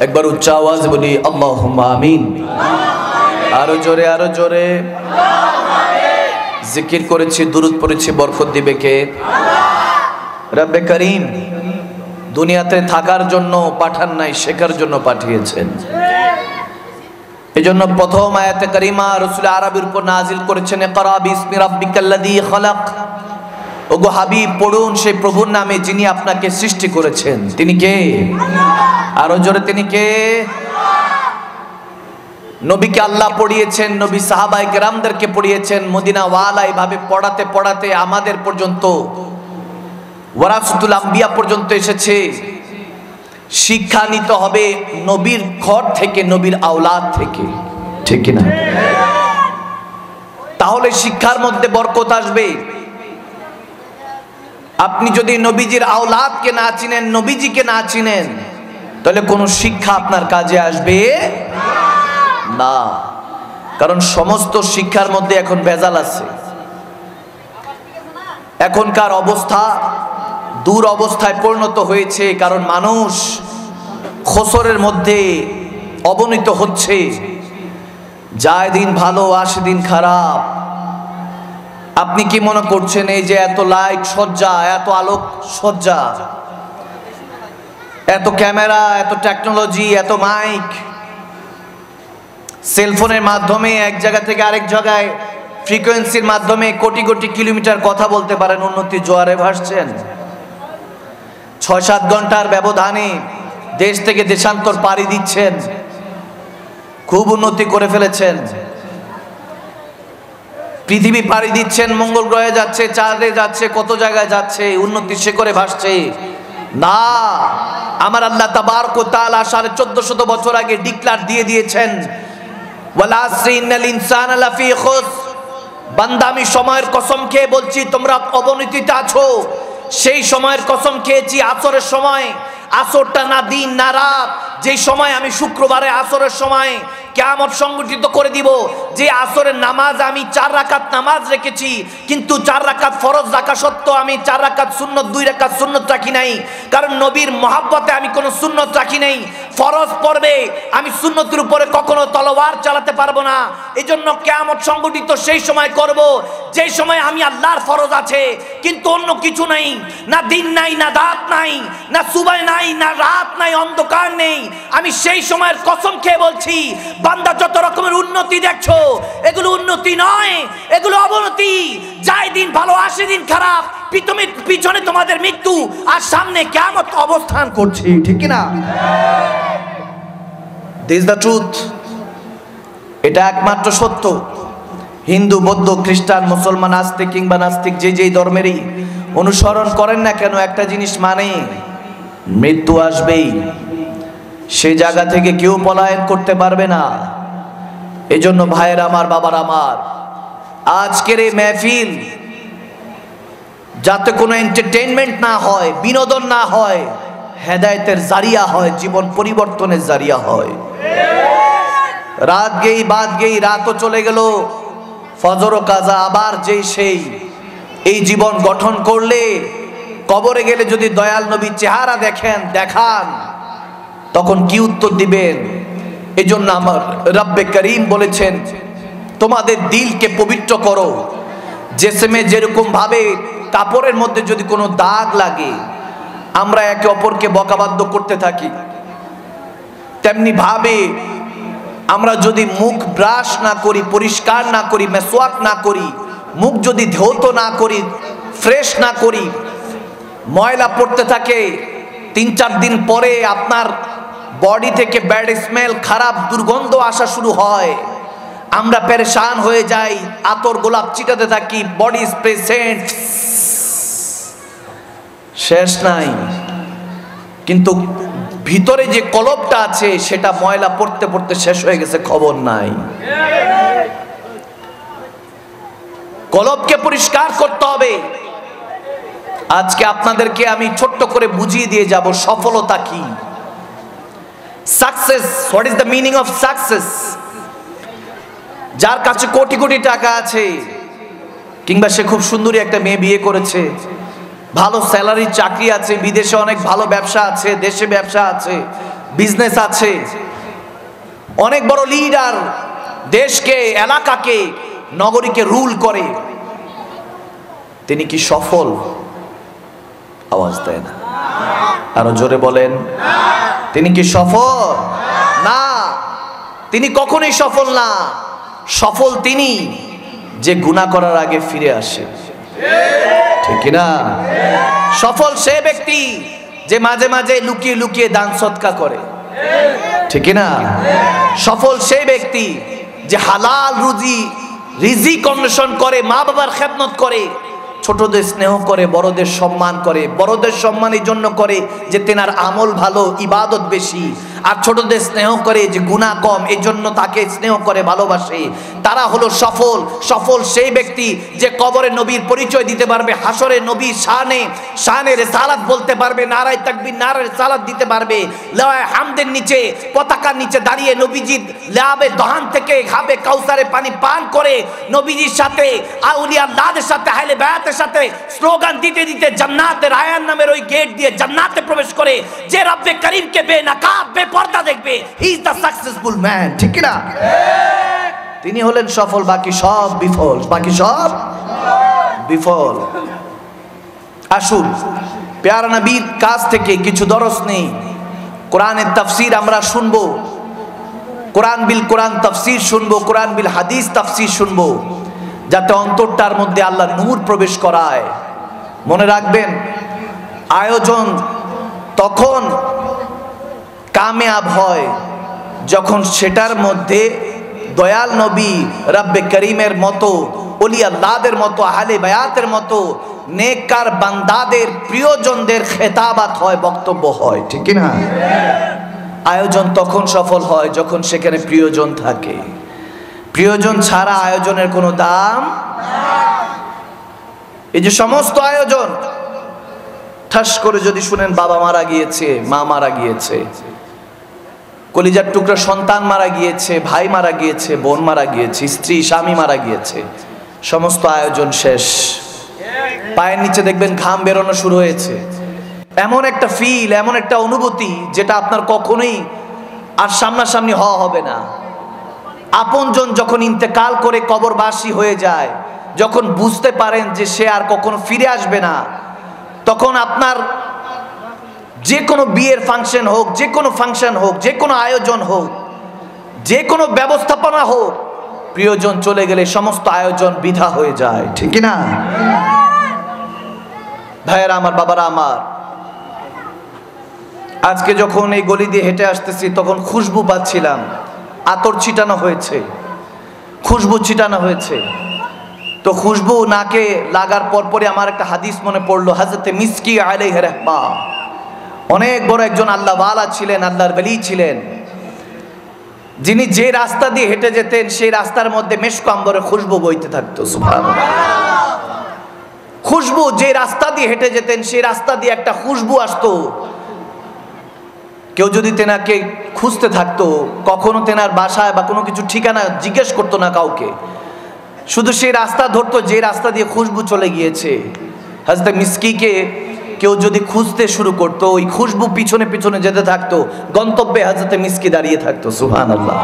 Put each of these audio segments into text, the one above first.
একবার উচ্চ আওয়াজ বলি আল্লাহুম্মা আমিন। আরো জোরে আরো জোরে। জিকির করেছি, দুরূদ পড়েছি, বরকত দিবে কে? রব্বে করিম দুনিয়াতে থাকার জন্য পাঠান নাই, শেখার জন্য পাঠিয়েছেন। এজন্য প্রথম আয়াতে কারিমা রাসূল আরবির উপর নাজিল করেছেন, ইকরা বিসমি রাব্বিকাল্লাযী খালাক। ওগো হাবিব পড়ুন সেই প্রভুর নামে যিনি আপনাকে সৃষ্টি করেছেন। তিনি কে? আরো জোরে, তিনি কে? নবীকে আল্লাহ পড়িয়েছেন, নবী সাহাবায়ে কেরামদেরকে পড়িয়েছেন। মদিনা ওয়ালা এইভাবে পড়াতে পড়াতে আমাদের পর্যন্ত, ওয়ারাসাতুল আম্বিয়া পর্যন্ত এসেছে। শিক্ষা নিতে হবে নবীর ঘর থেকে, নবীর আওলাদ থেকে, ঠিক কি না? তাহলে শিক্ষার মধ্যে বরকত আসবে। আপনি যদি নবীজির আওলাদকে না চিনেন, নবীজিকে না চিনেন, তাহলে কোনো শিক্ষা আপনার কাজে আসবে না। কারণ সমস্ত শিক্ষার মধ্যে এখন ভেজাল আছে। এখনকার অবস্থা দূর অবস্থায় পরিণত হয়েছে, কারণ মানুষ খসরের মধ্যে অবনীত হচ্ছে। যায় দিন ভালো, আসে দিন খারাপ। আপনি কি মনে করছেন এই যে এত লাইট সজ্জা, এত আলোক সজ্জা, এত ক্যামেরা, এত টেকনোলজি, এত মাইক, সেলফোনের মাধ্যমে এক জায়গা থেকে আরেক জায়গায় ফ্রিকোয়েন্সির মাধ্যমে কোটি কোটি কিলোমিটার কথা বলতে পারেন, উন্নতির জোয়ারে ভাসছেন। ৬-৭ ঘন্টার ব্যবধানে দেশ থেকে দেশান্তর পাড়ি দিচ্ছেন, খুব উন্নতি করে ফেলেছেন। পৃথিবী পাড়ি দিচ্ছেন, মঙ্গল গ্রহে যাচ্ছে, চাঁদে যাচ্ছে, কত জায়গায় যাচ্ছে, উন্নতির শিখরে ভাসছে। না, আমার আল্লাহ তাবারক ওয়া তাআলা ১৪৫০ বছর আগে ডিক্লার দিয়ে দিয়েছেন, ওয়াল আসরি ইন্নাল ইনসানা লাফি খুসর। বান্দা আমি সময়ের কসম খেয়ে বলছি তোমরা অবনতিতে আছো। সেই সময়ের কসম খেয়েছি আসরের সময়, আসরটা না দিন না রাত, যেই সময় আমি শুক্রবারে আসরের সময় কিয়ামত সংগঠিত করে দিব। যে আসরের নামাজ আমি ৪ রাকাত নামাজ রেখেছি, কিন্তু ৪ রাকাত ফরজ রাখা সত্ত্বেও আমি ৪ রাকাত সুন্নত, 2 রাকাত সুন্নত রাখি নাই। কারণ নবীর মহাব্বতে আমি কোনো সুন্নত রাখি নাই। ফরজ পড়বে, আমি সুন্নতের উপরে কখনো তলোয়ার চালাতে পারবো না। এই জন্য কিয়ামত সংগঠিত সেই সময় করব যেই সময় আমি আল্লাহর ফরজ আছে, কিন্তু অন্য কিছু নাই। না দিন নাই, না রাত নাই, না সুবহ নাই, না রাত নাই, অন্ধকার নেই। আমি সেই সময়ের কসম খেয়ে বলছি, বান্দা যত রকমের উন্নতি দেখছো, এগুলো উন্নতি নয়, এগুলো অবনতি। যায় দিন ভালো, আসে দিন খারাপ। পিছনে তোমাদের মৃত্যু আর সামনে কিয়ামত অবস্থান করছে, ঠিক কি না? This is the truth. এটা একমাত্র সত্য। হিন্দু, বৌদ্ধ, খ্রিস্টান, মুসলমান, আস্তিক কিংবা নাস্তিক, যে যেই ধর্মেরই অনুসরণ করেন না কেন, একটা জিনিস মানে মৃত্যু আসবেই। সেই জায়গা থেকে কেউ পলায়ন করতে পারবে না। এজন্য ভাইয়ের আমার, বাবার আমার, আজকের এই মেহফিল যাতে কোনো এন্টারটেইনমেন্ট না হয়, বিনোদন না হয়, হেদায়েতের জারিয়া হয়, জীবন পরিবর্তনের জারিয়া হয়। রাত গেই বাদ গেই, রাতও চলে গেল, ফজর ও কাজা আবার যেই সেই। এই জীবন গঠন করলে কবরে গেলে যদি দয়াল নবীর চেহারা দেখান, তখন কি উত্তর দিবেন? এজন্য আমার রব্বে করিম বলেছেন, তোমাদের দিলকে পবিত্র করো। জিসমে যেরকম ভাবে কাপড়ের মধ্যে যদি কোনো দাগ লাগে, আমরা একে অপরকে বকাবাদ্য করতে থাকি, তেমনি ভাবে আমরা যদি মুখ ব্রাশ না করি, পরিষ্কার না করি, মেসওয়াক না করি, মুখ যদি ধৌত না করি, ফ্রেশ না করি, ময়লা পড়তে থাকে, ৩-৪ দিন পরে আপনার বডি থেকে ব্যাড স্মেল, খারাপ দুর্গন্ধ আসা শুরু হয়। আমরা পেরেশান হয়ে যাই, আতর গোলাপ ছিটাতে থাকি, বডি স্প্রে, সেন্ট, শেষ নাই। কিন্তু ভিতরে যে কলবটা আছে সেটা ময়লা পড়তে পড়তে শেষ হয়ে গেছে, খবর নাই। কলবকে পরিষ্কার করতে হবে। আজকে আপনাদেরকে আমি ছোট্ট করে বুঝিয়ে দিয়ে যাব সফলতা কি, success, what is the meaning of success. যার কাছে কোটি কোটি টাকা আছে, কিংবা সে খুব সুন্দরী একটা মেয়ে বিয়ে করেছে, ভালো স্যালারি চাকরি আছে, বিদেশে অনেক ভালো ব্যবসা আছে, দেশে ব্যবসা আছে, বিজনেস আছে, অনেক বড় লিডার, দেশকে, এলাকাকে, নগরীকে রুল করে, তিনি কি সফল? আওয়াজ দেয় না, আরো জোরে বলেন। তিনি কি সফল? না, তিনি কখনোই সফল না। সফল তিনি যে গুনাহ করার আগে ফিরে আসে, ঠিক না? সফল সে ব্যক্তি যে মাঝে মাঝে লুকিয়ে লুকিয়ে দান সদকা করে, ঠিক না? সফল সেই ব্যক্তি যে হালাল রিজিক অন্বেষণ করে, মা বাবার খেদমত করে, ছোটদের স্নেহ করে, বড়দের সম্মান করে। বড়দের সম্মান এই জন্য করে যে তেনার আমল ভালো, ইবাদত বেশি, আর ছোটদের স্নেহ করে যে গুনাহ কম, এই জন্য তাকে স্নেহ করে, ভালোবাসে। তারা হলো সফল। সফল সেই ব্যক্তি যে কবরে নবীর পরিচয় দিতে পারবে, হাসরে নবীর শানে রিসালাত বলতে পারবে, নারায়ে তাকবীর, নারায়ে রিসালাত দিতে পারবে, লাওয়ায়ে হামদের নিচে, পতাকার নিচে দাঁড়িয়ে নবীজির লাবে দহান থেকে হাবে কাউসারে পানি পান করে নবীজির সাথে, আউলিয়া আল্লাহদের সাথে, আহলে বায়াতের সাথে স্লোগান দিতে দিতে জান্নাতের রায়ান নামের ওই গেট দিয়ে জান্নাতে প্রবেশ করে। যে রব্বে করিমকে বেনকাব বেপরদা দেখবে, he is the successful man, ঠিক না? তিনি হলেন সফল, বাকি সব বিফল, বাকি সব বিফল। আসুন প্যারা নবীর কাছ থেকে কিছু দরস নেই। কোরআনের তাফসীর আমরা শুনবো, কোরআন বিল কোরআন তাফসীর শুনবো, কোরআন বিল হাদিস তাফসীর শুনবো, যাতে অন্তরটার মধ্যে আল্লাহর নূর প্রবেশ করায়। মনে রাখবেন, আয়োজন তখন কামিয়াব হয় যখন সেটার মধ্যে দয়াল নবী, রব্বে করিমের মতো, ওলি আল্লাহদের মতো, আহলে বায়াতের মতো নেককার বান্দাদের, প্রিয়জনদের খেতাবাত হয়, বক্তব্য হয়, ঠিক না? আয়োজন তখন সফল হয় যখন সেখানে প্রিয়জন থাকে। প্রিয়জন ছাড়া আয়োজনের কোনো দাম। এই যে সমস্ত আয়োজন, ঠাস করে যদি শুনেন বাবা মারা গিয়েছে, মা মারা গিয়েছে, কলিজার টুকরা সন্তান মারা গিয়েছে, ভাই মারা গিয়েছে, বোন মারা গিয়েছে, স্ত্রী স্বামী মারা গিয়েছে, সমস্ত আয়োজন শেষ। পায়ের নিচে দেখবেন ঘাম বেরোনো শুরু হয়েছে। এমন একটা ফিল, এমন একটা অনুভূতি যেটা আপনার কখনোই আর সামনাসামনি হওয়া হবে না। আপনজন যখন ইন্তেকাল করে কবরবাসী হয়ে যায়, যখন বুঝতে পারেন যে সে আর কখনো ফিরে আসবে না, তখন আপনার যে কোনো বিয়ের ফাংশন হোক, যে কোনো ফাংশন হোক, যে কোনো আয়োজন হোক, যে কোনো ব্যবস্থাপনা হোক, প্রিয়জন চলে গেলে সমস্ত আয়োজন বৃথা হয়ে যায়, ঠিক না? ভাইয়েরা আমার, বাবারা আমার, আজকে যখন এই গলি দিয়ে হেঁটে আসতেছি তখন খুশবু পাচ্ছিলাম। আতর ছিটানো হয়েছে, খুশবু ছিটানো হয়েছে। তো খুশবু নাকে লাগার পরপরই আমার একটা হাদিস মনে পড়লো। হযরত মিসকি আলাইহি রাহমা অনেক বড় একজন আল্লাহওয়ালা ছিলেন, আল্লাহর ওলি ছিলেন, যিনি যে রাস্তা দিয়ে হেঁটে যেতেন সেই রাস্তার মধ্যে মেশক আম্বরের খুশবু বইতে থাকতো। সুবহানাল্লাহ। খুশবু, যে রাস্তা দিয়ে হেঁটে যেতেন সেই রাস্তা দিয়ে একটা খুশবু আসতো। কেউ যদি তেনাকে খুঁজতে থাকতো, কখনো তেনার বাসায় বা কোনো কিছু ঠিকানা জিজ্ঞেস করতো না কাউকে, শুধু সেই রাস্তা ধরতো যে রাস্তা দিয়ে খুশবু চলে গিয়েছে। হযরত মিসকিকে কেউ যদি খুঁজতে শুরু করতো, ওই খুশবু পিছনে পিছনে যেতে থাকতো, গন্তব্যে হযরত মিসকি দাঁড়িয়ে থাকতো। সুবহানাল্লাহ।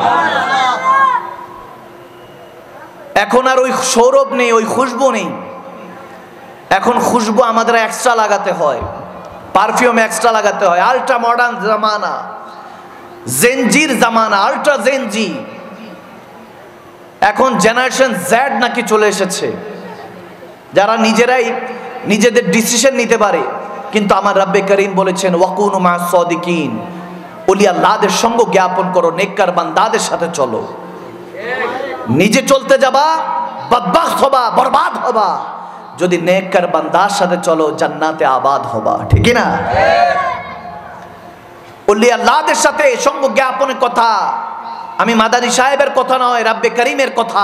এখন আর ওই সৌরভ নেই, ওই খুশবু নেই। এখন খুশবু আমাদের এক্সট্রা লাগাতে হয়, পারফিউম এক্সট্রা লাগাতে হয়। আল্ট্রা মডার্ন জামানা, জেনজির জামানা, আল্ট্রা জেনজি। এখন জেনারেশন জেড নাকি চলে এসেছে, যারা নিজেরাই নিজেদের ডিসিশন নিতে পারে। কিন্তু আমার রব্বে করিম বলেছেন, ওয়াকুনু মা'আস সাদিকিন, ওলি আল্লাহদের সঙ্গ জ্ঞাপন করো, নেককার বান্দাদের সাথে চলো। নিজে চলতে যাবা, বদবখত হবা, বরবাদ হবা। যদি নেককার বান্দার সাথে চলো, জান্নাতে আবাদ হবা, ঠিক না? ওলি আল্লাহদের সাথে সঙ্গ জ্ঞাপনের কথা আমি মাদানী সাহেবের কথা নয়, রব্বে করিমের কথা।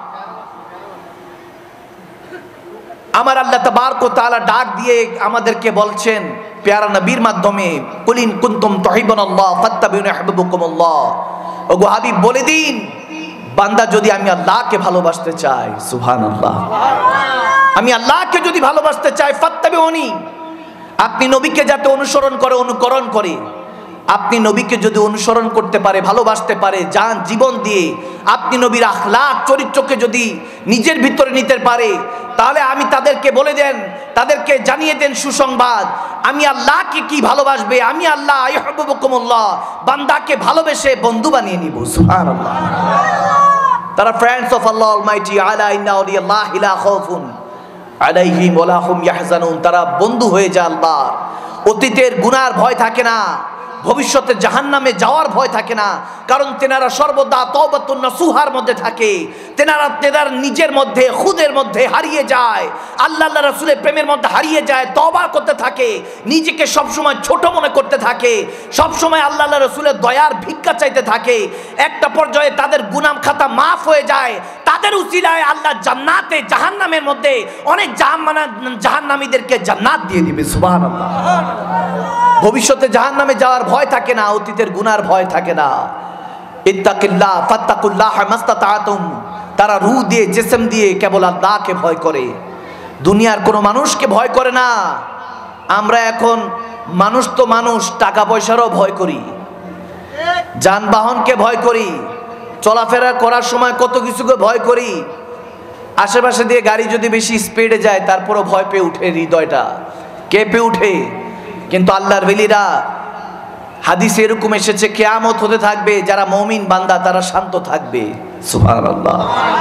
আমার আল্লাহ তাবারক ওয়া তাআলা ডাক দিয়ে আমাদেরকে বলছেন প্যারা নবীর মাধ্যমে, কুল ইন কুনতুম তুহিব্বুনাল্লাহ ফাত্তাবিউনি ইউহিব্বুকুমুল্লাহ। ওগো হাবিব, বলে দিন, বান্দা যদি আমি আল্লাহকে ভালোবাসতে চাই, সুবহানাল্লাহ, আমি আল্লাহকে যদি ভালোবাসতে চাই, ফাত্তাবিউনি, আপনি নবীকে যাতে অনুসরণ করে, অনুকরণ করে, আপনি নবীকে যদি অনুসরণ করতে পারে, ভালোবাসতে পারে, জান জীবন দিয়ে আপনি নবীর আখলাক চরিত্রকে যদি নিজের ভিতরে নিতে পারে, তাহলে আমি তাদেরকে বলে দেন, তাদেরকে জানিয়ে দেন সুসংবাদ, আমি আল্লাহকে কি ভালোবাসবে, আমি আল্লাহ ইউহিব্বুকুমুল্লাহ, বান্দাকে ভালোবেসে বন্ধু বানিয়ে নিব। সুবহানাল্লাহ। তারা ফ্রেন্ডস অফ আল্লাহ অলমাইটি, আলা ইন্না আউলিয়াল্লাহি লা খাউফুন আলাইহিম ওয়া লা হুম ইয়াহজানুন। তারা বন্ধু হয়ে যায় আল্লাহর। অতীতের গুনার ভয় থাকে না, ভবিষ্যতে জাহান্নামে যাওয়ার ভয় থাকে না, কারণ তেনারা সর্বদা তওবাতুন নাসুহার মধ্যে থাকে। তেনারা নিজের মধ্যে, খুদের মধ্যে হারিয়ে যায়, আল্লাহ আল্লাহ রাসূলের প্রেমের মধ্যে হারিয়ে যায়, তওবা করতে থাকে, নিজেকে সবসময় ছোট মনে করতে থাকে, সবসময় আল্লাহ আল্লাহ রাসূলের দয়ার ভিক্ষা চাইতে থাকে। একটা পর্যায়ে তাদের গুনাহ খাতা মাফ হয়ে যায়, তাদের উসিলায় আল্লাহ জান্নাতে, জাহান্নামের মধ্যে অনেক জাহান্নামীদেরকে জান্নাত দিয়ে দিবে। সুবহানাল্লাহ। ভবিষ্যতে জাহান্নামে যাওয়ার ভয় থাকে না, অতীতের গুনার ভয় থাকে না। ইত্তাকিল্লাহ ফাত্তাকুল্লাহ মাস্তাতাতুম। তারা রূহ দিয়ে, জিসম দিয়ে কেবল আল্লাহকে ভয় করে, দুনিয়ার কোনো মানুষকে ভয় করে না। আমরা এখন মানুষ তো মানুষ, টাকা পয়সারও ভয় করি, যানবাহনকে ভয় করি, চলাফেরা করার সময় কত কিছুকে ভয় করি। আশেপাশে দিয়ে গাড়ি যদি বেশি স্পিডে যায় তারপরও ভয় পেয়ে উঠে, হৃদয়টা কেঁপে উঠে। কিন্তু আল্লাহর ওলিরা, হাদিসে এরকম এসেছে, কিয়ামত হতে থাকবে, যারা মুমিন বান্দা তারা শান্ত থাকবে। সুবহানাল্লাহ।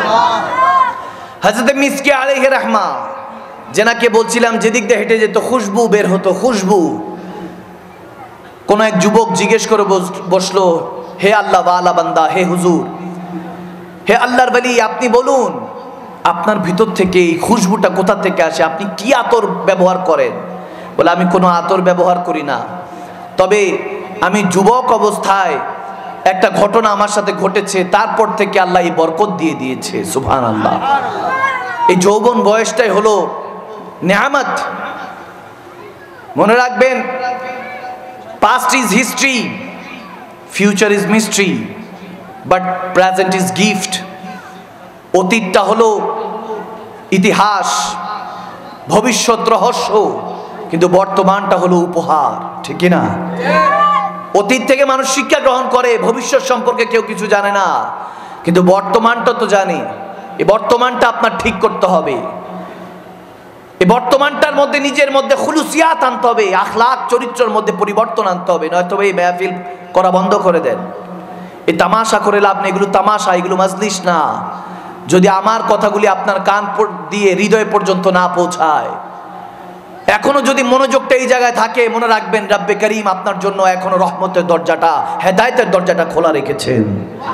হযরত মিসকি আলাইহি রাহমা, যেনাকে বলছিলাম যেদিক দিয়ে হেঁটে যেত খুশবু বের হতো, খুশবু। কোন এক যুবক জিজ্ঞেস করে বসলো, হে আল্লাহ ওয়ালা বান্দা, হে হুজুর, হে আল্লাহর ওলি, আপনি বলুন আপনার ভিতর থেকে এই খুশবুটা কোথা থেকে আসে, আপনি কি আতর ব্যবহার করেন? বলে, আমি কোনো আতর ব্যবহার করি না, তবে আমি যুবক অবস্থায় একটা ঘটনা আমার সাথে ঘটেছে, তারপর থেকে আল্লাহ এই বরকত দিয়ে দিয়েছে। সুবহানাল্লাহ। এই যৌবন বয়সটাই হলো নেয়ামত। মনে রাখবেন, past is history, future is mystery, but present is gift. অতীতটা হলো ইতিহাস, ভবিষ্যৎ রহস্য, কিন্তু বর্তমানটা হলো উপহার। ঠিক কি না? অতীত থেকে মানুষ শিক্ষা গ্রহণ করে, ভবিষ্যৎ সম্পর্কে কেউ কিছু জানে না, কিন্তু বর্তমানটা তো জানে। এই বর্তমানটা আপনার ঠিক করতে হবে, এই বর্তমানটার মধ্যে নিজের মধ্যে খুলুসিয়াত আনতে হবে, আখলাক চরিত্রের মধ্যে পরিবর্তন আনতে হবে, নয়তো এই মাহফিল করা বন্ধ করে দেন। এই তামাশা করে লাভ নেই, এগুলো তামাশা, এগুলো মাজলিস না। যদি আমার কথাগুলি আপনার কান দিয়ে হৃদয় পর্যন্ত না পৌঁছায়, এখনো যদি মনোযোগটা এই জায়গায় থাকে, মনে রাখবেন রব্বে করিম আপনার জন্য এখনো রহমতের দরজাটা, হেদায়েতের দরজাটা খোলা রেখেছেন।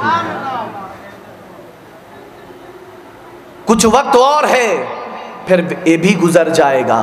कुछ वक्त और है फिर ये भी गुजर जाएगा,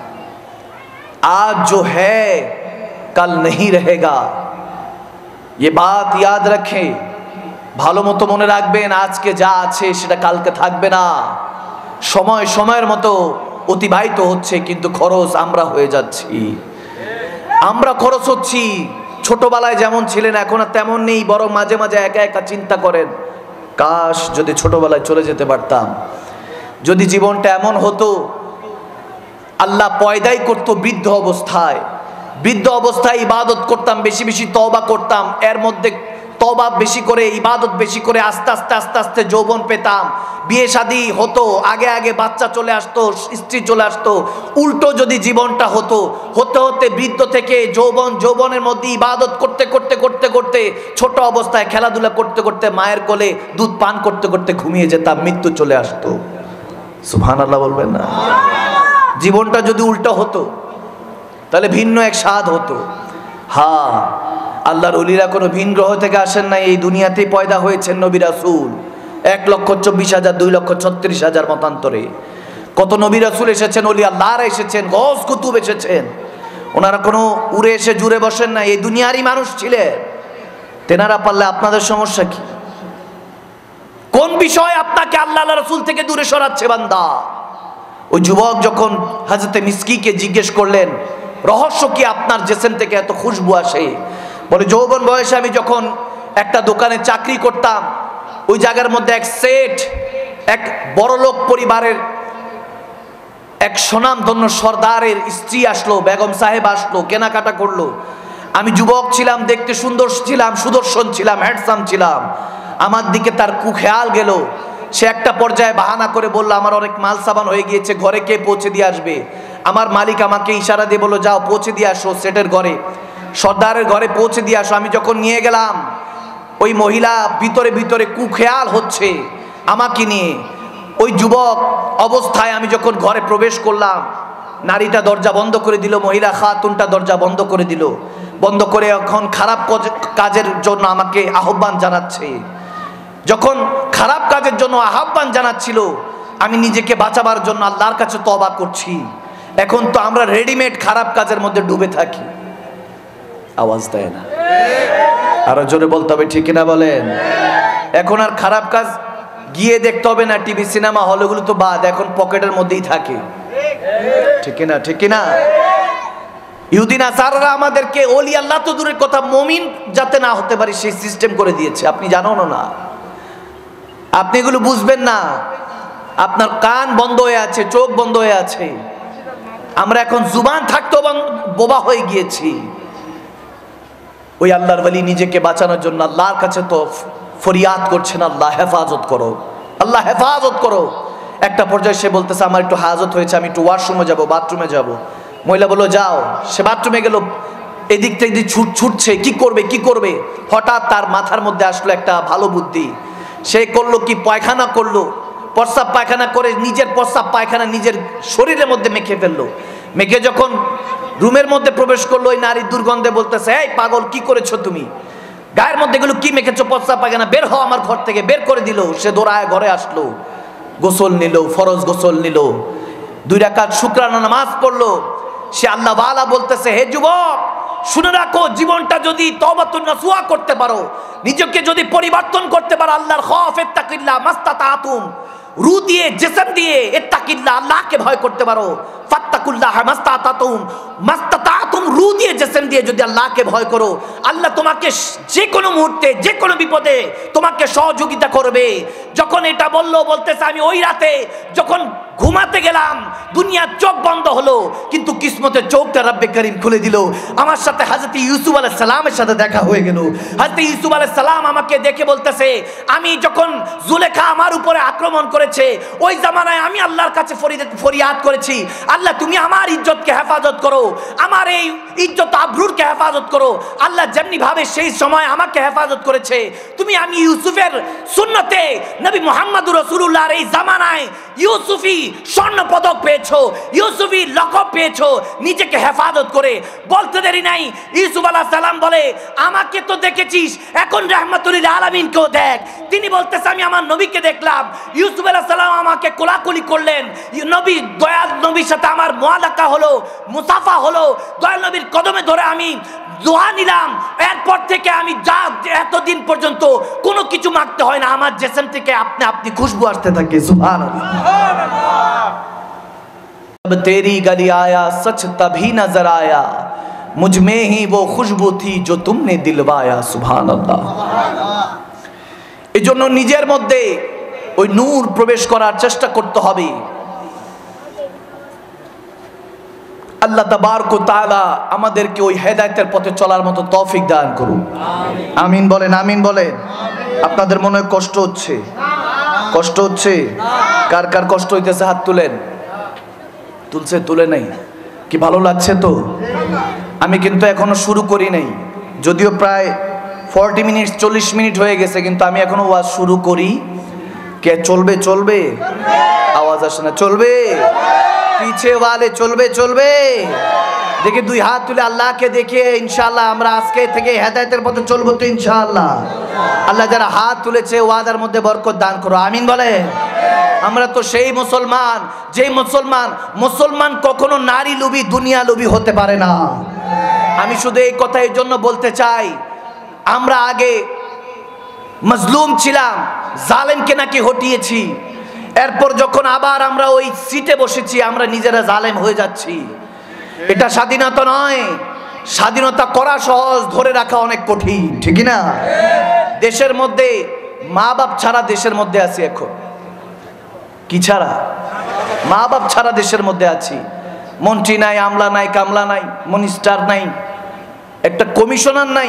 आज जो है कल नहीं रहेगा, ये बात याद रखें। ভালো মতো মনে রাখবেন, আজকে যা আছে সেটা কালকে থাকবে না। সময় সময়ের মতো অতিবাহিত হচ্ছে, কিন্তু খরচ আমরা হয়ে যাচ্ছি, আমরা খরচ হচ্ছি। ছোটবেলায় যেমন ছিলেন এখন আর তেমন নেই, বরং মাঝে মাঝে একা একা চিন্তা করেন, কাশ যদি ছোটবেলায় চলে যেতে পারতাম, যদি জীবনটা এমন হতো, আল্লাহ পয়দাই করতো বৃদ্ধ অবস্থায়, বৃদ্ধ অবস্থায় ইবাদত করতাম, বেশি বেশি তওবা করতাম, এর মধ্যে তওবা বেশি করে, ইবাদত বেশি করে, আস্তে আস্তে আস্তে আস্তে যৌবন পেতাম, বিয়ে শাদী হতো, আগে আগে বাচ্চা চলে আসতো, স্ত্রী চলে আসতো। উল্টো যদি জীবনটা হতো, হতে হতে বৃদ্ধ থেকে যৌবন, যৌবনের মধ্যে ইবাদত করতে করতে করতে করতে, ছোট অবস্থায় খেলাধুলা করতে করতে, মায়ের কোলে দুধ পান করতে করতে ঘুমিয়ে যেতাম, মৃত্যু চলে আসতো। সুবহানাল্লাহ বলবেন না? জীবনটা যদি উল্টো হতো তাহলে ভিন্ন এক স্বাদ হতো। হ্যাঁ, আল্লাহর ওলিরা কোনো ভিন গ্রহ থেকে আসেন নাই, এই দুনিয়াতেই পয়দা হয়েছেন নবী রাসূল। 1,24,000, 2,36,000 মতান্তরে কত নবী রাসূল এসেছেন, ওলি আল্লাহরা এসেছেন, গৌস কুতুব এসেছেন। ওনারা কোনো উড়ে এসে জুড়ে বসেন না, এই দুনিয়ারই মানুষ ছিলেন। তেনারা পারলে আপনাদের সমস্যা কি? কোন বিষয় আপনাকে আল্লাহ রাসূল থেকে দূরে সরাচ্ছে বান্দা? ওই যুবক যখন হযরতে মিসকিকে জিজ্ঞেস করলেন, রহস্য কি আপনার জিসম থেকে এত খুশবু আসে? বলে, যৌবন বয়সে আমি যখন একটা দোকানে চাকরি করতাম, ওই জায়গার মধ্যে এক সেট, এক বড়লোক পরিবারের এক সুনামধন্য সর্দারের স্ত্রী আসলো, বেগম সাহেব আসলো, কেনাকাটা করলো। আমি যুবক ছিলাম, দেখতে সুন্দর ছিলাম, সুদর্শন ছিলাম, হ্যান্ডসাম ছিলাম। আমার দিকে তার কুখেয়াল গেল। সে একটা পর্যায়ে বাহানা করে বলল, আমার অনেক মাল সাবান হয়ে গিয়েছে, ঘরে কে পৌঁছে দিয়ে আসবে? আমার মালিক আমাকে ইশারা দিয়ে বললো, যাও পৌঁছে দিয়ে আসো সেটের ঘরে, সর্দারের ঘরে পৌঁছে দিয়ে আসো। আমি যখন নিয়ে গেলাম, ওই মহিলা ভিতরে ভিতরে কুখেয়াল হচ্ছে আমাকে নিয়ে। ওই যুবক অবস্থায় আমি যখন ঘরে প্রবেশ করলাম, নারীটা দরজা বন্ধ করে দিল, মহিলা খাতুনটা দরজা বন্ধ করে দিল। বন্ধ করে এখন খারাপ কাজের জন্য আমাকে আহ্বান জানাচ্ছে। যখন খারাপ কাজের জন্য আহ্বান জানাচ্ছিল, আমি নিজেকে বাঁচাবার জন্য আল্লাহর কাছে তওবা করছি। এখন তো আমরা রেডিমেড খারাপ কাজের মধ্যে ডুবে থাকি। আওয়াজ দেয় না, আরো জোরে বলতে হবে, ঠিক না বলেন? এখন আর খারাপ কাজ গিয়ে দেখতে হবে না, টিভি সিনেমা হলগুলো তো বাদ, এখন পকেটের মধ্যেই থাকে, ঠিক না? ঠিক না? ইহুদি নাসারারা আমাদেরকে ওলি আল্লাহ তো দূরের কথা, মুমিন যাতে না হতে পারে সেই সিস্টেম করে দিয়েছে। আপনি জানেন না, আপনি এগুলো বুঝবেন না। আপনার কান বন্ধ হয়ে আছে, চোখ বন্ধ হয়ে আছে। আমরা এখন জুবান থাকতেও বোবা হয়ে গিয়েছি। ওই আল্লাহর ওলি নিজেকে বাঁচানোর জন্য আল্লাহর কাছে তো ফরিয়াদ করছেন, আল্লাহ হেফাজত করো, আল্লাহ হেফাজত করো। একটা পর্যায়ে সে বলতেছে, আমার একটু হাজত হয়েছে, আমি একটু ওয়াশরুমে যাব, বাথরুমে যাব। মহিলা বললো, যাও। সে বাথরুমে গেল, এদিক থেকে ছুটছে, কি করবে কি করবে। হঠাৎ তার মাথার মধ্যে আসলো একটা ভালো বুদ্ধি। সে করলো কি, পায়খানা করলো, প্রস্রাব পায়খানা করে নিজের প্রস্রাব পায়খানা নিজের শরীরের মধ্যে মেখে ফেললো। মেখে যখন রুমের মধ্যে প্রবেশ করলো, ওই নারীর দুর্গন্ধে বলতেছে, এই পাগল, কি করেছো তুমি? গায়ের মধ্যে এগুলো কি মেখেছো? প্রস্রাব পায়খানা, বের হও আমার ঘর থেকে। বের করে দিল। সে দৌড়ায় ঘরে আসলো, গোসল নিল, ফরজ গোসল নিল, 2 রাকাত শুকরানা নামাজ পড়লো। সে আল্লাহ ওয়ালা বলতেছে, হে যুবক, শুনে রাখো, জীবনটা যদি তওবাতুন নাসুহা করতে পারো, নিজেকে যদি পরিবর্তন করতে পারো, আল্লাহর খৌফ, ইত্তাকিল্লাহ মাস্তাতাতুম, রু দিয়ে, জিসম দিয়ে, ইত্তাকিল্লাহ, আল্লাহকে ভয় করতে পারো, ফাত্তাকুল্লাহ মাস্তাতাতুম, মাস্তাতাতুম, রু দিয়ে, জিসম দিয়ে যদি আল্লাহকে ভয় করো, আল্লাহ তোমাকে যে কোনো মুহূর্তে, যে কোনো বিপদে তোমাকে সহযোগিতা করবে। যখন এটা বলতেছে, আমি ওই রাতে যখন ঘুমাতে গেলাম, দুনিয়ার চোখ বন্ধ হলো, কিন্তু কিসমতের চোখটা রব্বে করিম খুলে দিল। আমার সাথে হযরত ইউসুফ আলাইহিস সালামের সাথে দেখা হয়ে গেল। হযরত ইউসুফ আলাইহিস সালাম আমাকে দেখে বলতেছে, আমি যখন জুলেখা আমার উপরে আক্রমণ করেছে, ওই জামানায় আমি আল্লাহর কাছে ফরিয়াদ করেছি, আল্লাহ তুমি আমার ইজ্জতকে হেফাজত করো, আমার এই ইজ্জত আবরুরকে হেফাজত করো। আল্লাহ যেমনি ভাবে সেই সময় আমাকে হেফাজত করেছে, তুমি, আমি ইউসুফের সুন্নতে, নবী মুহাম্মদুর রাসূলুল্লাহর এই জামানায় ইউসুফি স্বর্ণ পদক পেয়েছো, ইউসুফি লকব পেয়েছো, নিজেকে হেফাজত করে। বলতে দেরি নাই, ইউসুফ আলাইহিস সালাম বলে, আমাকে তো দেখেছিস, এখন রাহমাতুল লিল আলামিনকেও দেখ। তিনি বলতেছে, আমি আমার নবীকে দেখলাম। ইউসুফ আলাইহিস সালাম আমাকে কোলাকুলি করলেন, নবী, দয়াল নবীর সাথে আমার মুআলাকা হলো, মুসাফা হলো, দয়াল নবীর কদমে ধরে আমি দোয়া নিলাম। এরপর থেকে আমি যা এতদিন পর্যন্ত কোনো কিছু মাগতে হয় না, আমার জিসম থেকে আপনি খুশবু আসতে থাকে। সুবহানাল্লাহ। जब तेरी गली आया सच तभी नजर आया, मुझ में ही वो खुशबू थी जो तुमने दिलवाया। सुभान अल्लाह। এজন্য নিজের মধ্যে ওই নূর প্রবেশ করার চেষ্টা করতে হবে। আল্লাহ তাবারক ওয়া তাআলা আমাদেরকে ওই হেদায়েতের পথে চলার মতো তৌফিক দান করুন। আমিন বলেন, আমিন বলেন। আপনাদের মনে হয় কষ্ট হচ্ছে? কষ্ট হচ্ছে? কার কার কষ্ট হইতেছে হাত তুলেন। তুলছে, তুলে নাই? কি ভালো লাগছে তো? আমি কিন্তু এখনো শুরু করি নাই, যদিও প্রায় 40 মিনিট 40 মিনিট হয়ে গেছে, কিন্তু আমি এখনো ওয়াজ শুরু করি। কে চলবে? চলবে? আওয়াজ আসে না। চলবে? পিছে ওয়ালে চলবে? চলবে? দেখি 2 হাত তুলে আল্লাহকে দেখিয়ে ইনশাআল্লাহ আমরা আজকে থেকে হেদায়েতের পথে চলবো তো ইনশাআল্লাহ। আল্লাহ যারা হাত তুলেছে ওয়াদার মধ্যে বরকত দান করো। আমিন বলে। আমরা তো সেই মুসলমান, যে মুসলমান কখনো নারী লোভী, দুনিয়া লোভী হতে পারে না। আমি শুধু এই কথা এই জন্য বলতে চাই, আমরা আগে মজলুম ছিলাম, জালেমকে নাকি হটিয়েছি, এরপর যখন আবার আমরা ওই সিটে বসেছি, আমরা নিজেরা জালেম হয়ে যাচ্ছি। এটা স্বাধীনতা নয়। স্বাধীনতা করা সহজ, ধরে রাখা অনেক কঠিন, ঠিক না? দেশের মধ্যে মা বাপ ছাড়া দেশের মধ্যে আছি এখন। কি ছাড়া? মা বাপ ছাড়া দেশের মধ্যে আছি। মন্ত্রী নাই, আমলা নাই, কামলা নাই, মিনিস্টার নাই, একটা কমিশনার নাই।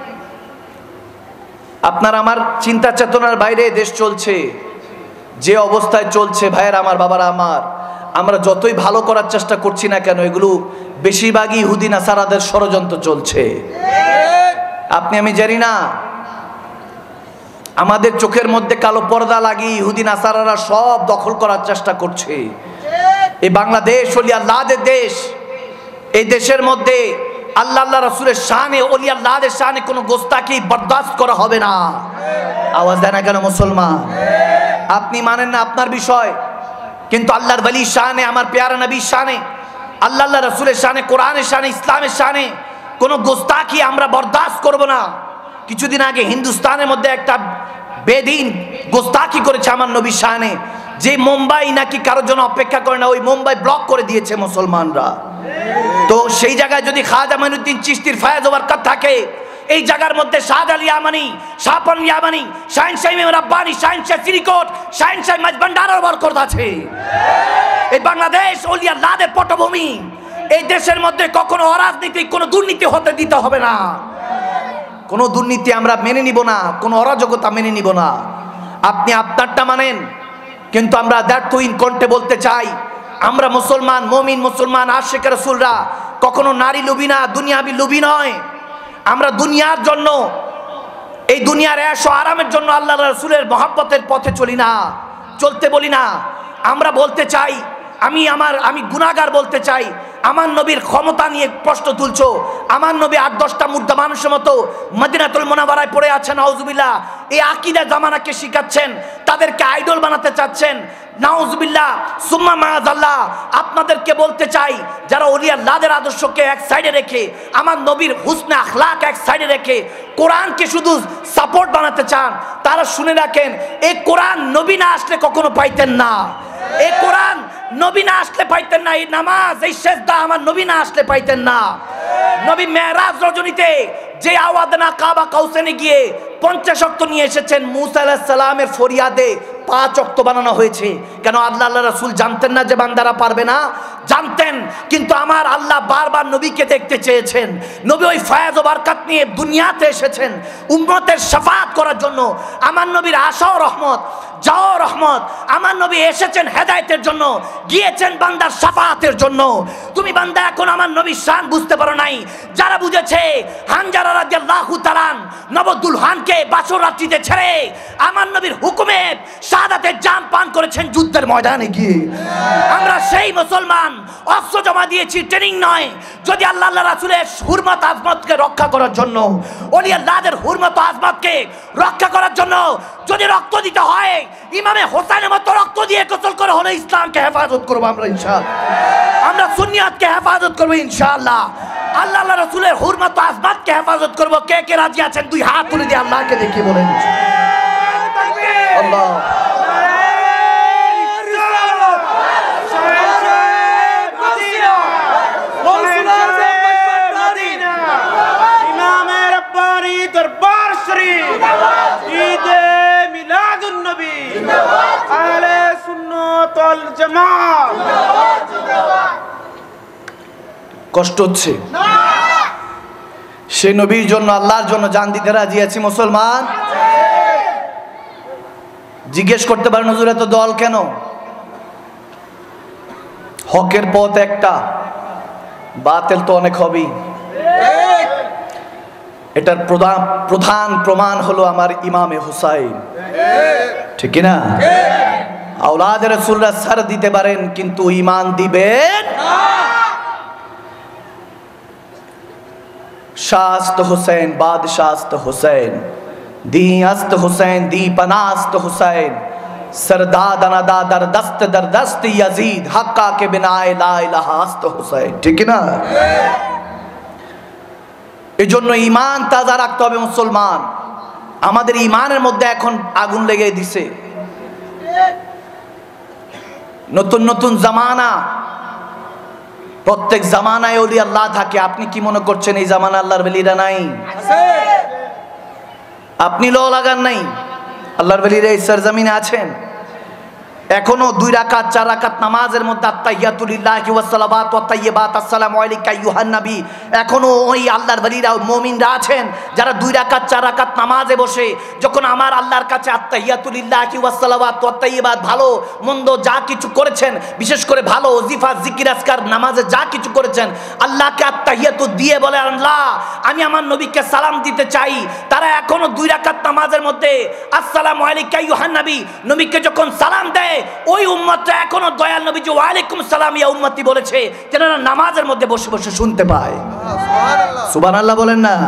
আপনার আমার চিন্তা চেতনার বাইরে দেশ চলছে, যে অবস্থায় চলছে ভাইয়ের আমার, বাবারা আমার, আমরা যতই ভালো করার চেষ্টা করছি না কেন, এগুলো বেশিরভাগই ইহুদি নাসারাদের ষড়যন্ত্র চলছে। আপনি আমি জানি না, আমাদের চোখের মধ্যে কালো পর্দা লাগিয়ে ইহুদি নাসারারা সব দখল করার চেষ্টা করছে। এই বাংলাদেশ ওলি আল্লাহদের দেশ। এই দেশের মধ্যে আল্লাহ আল্লাহ রাসূলের শানে, ওলি আল্লাহদের শানে কোনো গোস্তাকি বরদাস্ত করা হবে না। আওয়াজ দেয় না কেন মুসলমান? আপনি মানেন না আপনার বিষয়, কিন্তু আল্লাহর ওলি শানে, আমার পেয়ারা নবীর শানে, আল্লাহ আল্লাহ রাসূলের শানে, কোরআনের শানে, ইসলামের শানে কোনো গোস্তাকি আমরা বরদাস্ত করব না। কিছুদিন আগে হিন্দুস্তানের মধ্যে একটা বেদিন গোস্তাকি করেছে আমার নবীর শানে, যে মুম্বাই নাকি কারোর জন্য অপেক্ষা করে না, ওই মুম্বাই ব্লক করে দিয়েছে মুসলমানরা। তো সেই জায়গায় যদি খাজা মঈনুদ্দিন চিশতির ফায়েজ ও বরকত থাকে, এই জায়গার মধ্যে শাহজালাল ইয়ামানি, শাহপন ইয়ামানি, শাহিন শাহ ইমাম রাব্বানি, শাহিন শাহ সিরিকোট, শাহিন শাহ মাঝভান্ডারের বরকত আছে। এই বাংলাদেশ ওলি আল্লাহদের পটভূমি। এই দেশের মধ্যে কখনো অরাজনীতি, কোনো দুর্নীতি হতে দিতে হবে না। কোনো দুর্নীতি আমরা মেনে নিব না, কোনো অরাজকতা মেনে নিব না। আপনি আপনারটা মানেন, কিন্তু আমরা দ্ব্যর্থহীন কণ্ঠে বলতে চাই, আমরা মুসলমান, মুমিন মুসলমান, আশিক রাসূলরা কখনো নারী লোভী না, দুনিয়াবি লোভী নয়। আমরা দুনিয়ার জন্য, এই দুনিয়ার এশ ও আরামের জন্য আল্লাহ রাসূলের মহব্বতের পথে চলি না, চলতে বলি না। আমরা বলতে চাই, আমি গুনাহগার বলতে চাই, আমার নবীর ক্ষমতা নিয়ে প্রশ্ন তুলছো। আমার নবী 8-10টা মুর্দা মানুষের মতো মদিনাতুল মুনাওয়ারায় পড়ে আছেন, নাউজুবিল্লাহ। এই আকীদা জামানাকে শিখাচ্ছেন, তাদেরকে আইডল বানাতে চাচ্ছেন, নাউজুবিল্লাহ সুম্মা মাআযাল্লাহ। আপনাদেরকে বলতে চাই, যারা ওলি আল্লাহদের আদর্শকে এক সাইডে রেখে, আমার নবীর হুসনে আখলাক এক সাইডে রেখে কোরআনকে শুধু সাপোর্ট বানাতে চান, তারা শুনে রাখেন, এই কোরআন নবী না আসলে কখনো পাইতেন না। এই কোরআন নবী না আসলে পাইতেন না। এই নামাজ, এই সেজদা আমার নবী না আসলে পাইতেন না। নবী মেরাজ রজনীতে যে আওয়াদনা কাবা কাউসানে গিয়ে 50 ওয়াক্ত নিয়ে এসেছেন, মুসা আলাইহিস সালামের ফরিয়াদে 5 ওয়াক্ত বানানো হয়েছে। কেন? আল্লাহ রাসূল জানতেন না যে বান্দারা পারবে না? জানতেন, কিন্তু আমার আল্লাহ বারবার নবীকে দেখতে চেয়েছেন। নবী ওই ফায়েজ ও বরকত নিয়ে দুনিয়াতে এসেছেন উম্মতের শাফাআত করার জন্য। আমার নবীর আশা ও রহমত, যাও রহমত। আমার নবী এসেছেন হেদায়েতের জন্য, গিয়েছেন বান্দার শাফাআতের জন্য। তুমি বান্দা এখন আমার নবীর শান বুঝতে পারো নাই। যারা বুঝেছে, হানজালা রাদিয়াল্লাহু তাআলা নবদুলহানকে বাসর রাত্রিতে ছেড়ে আমার নবীর হুকুমে শাহাদাতের জাম পান করেছেন যুদ্ধের ময়দানে গিয়ে। আমরা সেই মুসলমান, অস্ত্র জমা দিয়েছি ট্রেনিং নয়। যদি আল্লাহ রাসূলের হুরমত আজমতকে রক্ষা করার জন্য, ওলি আল্লাহদের হুরমত আজমতকে রক্ষা করার জন্য যদি রক্ত দিতে হয়, ইমামে হোসেনের মতো রক্ত দিয়ে গোসল করে হলো ইসলামকে হেফাজত করবো আমরা ইনশাআল্লাহ। আমরা সুন্নিয়তকে হেফাজত করবো ইনশাআল্লাহ। আল্লাহ রাসূলের হুরমত আজমতকে হেফাজত করবো। কে কে রাজি আছেন? 2 হাত তুলে দিয়ে আল্লাহকে দেখে বলেন আল্লাহ। दरबार शरीफ ईदे मिलादुन नबी अहले सुन्नत वल जमात। কষ্ট হচ্ছে, সে নবীর জন্য, আল্লাহর জন্য জান দিতে রাজি আছি মুসলমান। জিজ্ঞেস করতে পারেন, হুজুর এত দল কেন? হকের পথ একটা, বাতিল তো অনেক হবেই। এটার প্রধান প্রমাণ হলো আমার ইমামে হুসাইন, ঠিক না? আওলাদে রাসূলরা সার দিতে পারেন, কিন্তু ঈমান দিবেন না। শাস্ত হুসাইন, বাদশাস্ত হুসাইন, दी अस्त हुसैन, दी पनास्त हुसैन, सरदादना दादर दस्त दर दस्त यजीद, हक्का के बिनाए ला इलाहा अस्त हुसैन, ठीक ना? এই জন্য ঈমান তাজা রাখতে হবে মুসলমান। আমাদের ঈমানের মধ্যে এখন আগুন লেগে দিছে। নতুন নতুন জামানা, প্রত্যেক জামানায় ওলি আল্লাহ থাকে। আপনি কি মনে করছেন এই জামানা আল্লাহর ওলিরা নাই? আপনি লো লাগান নাই? আল্লাহর ওলিরা এই সরজমিনে আছেন। এখনো 2 রাকাত 4 রাকাত নামাজের মধ্যে আত্তাহিয়াতু লিল্লাহি ওয়াস সালাওয়াতু ওয়াত তাইয়্যিবাত আসসালামু আলাইকা আইয়ুহান নবী, এখনো ওই আল্লাহর ওলিরা মুমিনরা আছেন যারা 2 রাকাত 4 রাকাত নামাজে বসে যখন আমার আল্লাহর কাছে আত্তাহিয়াতু লিল্লাহি ওয়াস সালাওয়াতু ওয়াত তাইয়্যিবাত ভালো মন্দ যা কিছু করেছেন, বিশেষ করে ভালো ওজিফা জিকির আজকার নামাজে যা কিছু করেছেন, আল্লাহকে আত্তাহিয়াতু দিয়ে বলে আল্লাহ আমি আমার নবীকে সালাম দিতে চাই, তারা এখনো 2 রাকাত নামাজের মধ্যে আসসালামু আলাইকা আইয়ুহান নবী নবীকে যখন সালাম দেয় ওই উম্মতটা এখনো দয়াল নবী যে ওয়ালাইকুম সালাম ইয়া উম্মতি বলেছে যেন নামাজের মধ্যে বসে বসে শুনতে পায়। সুবহানাল্লাহ বলেন না?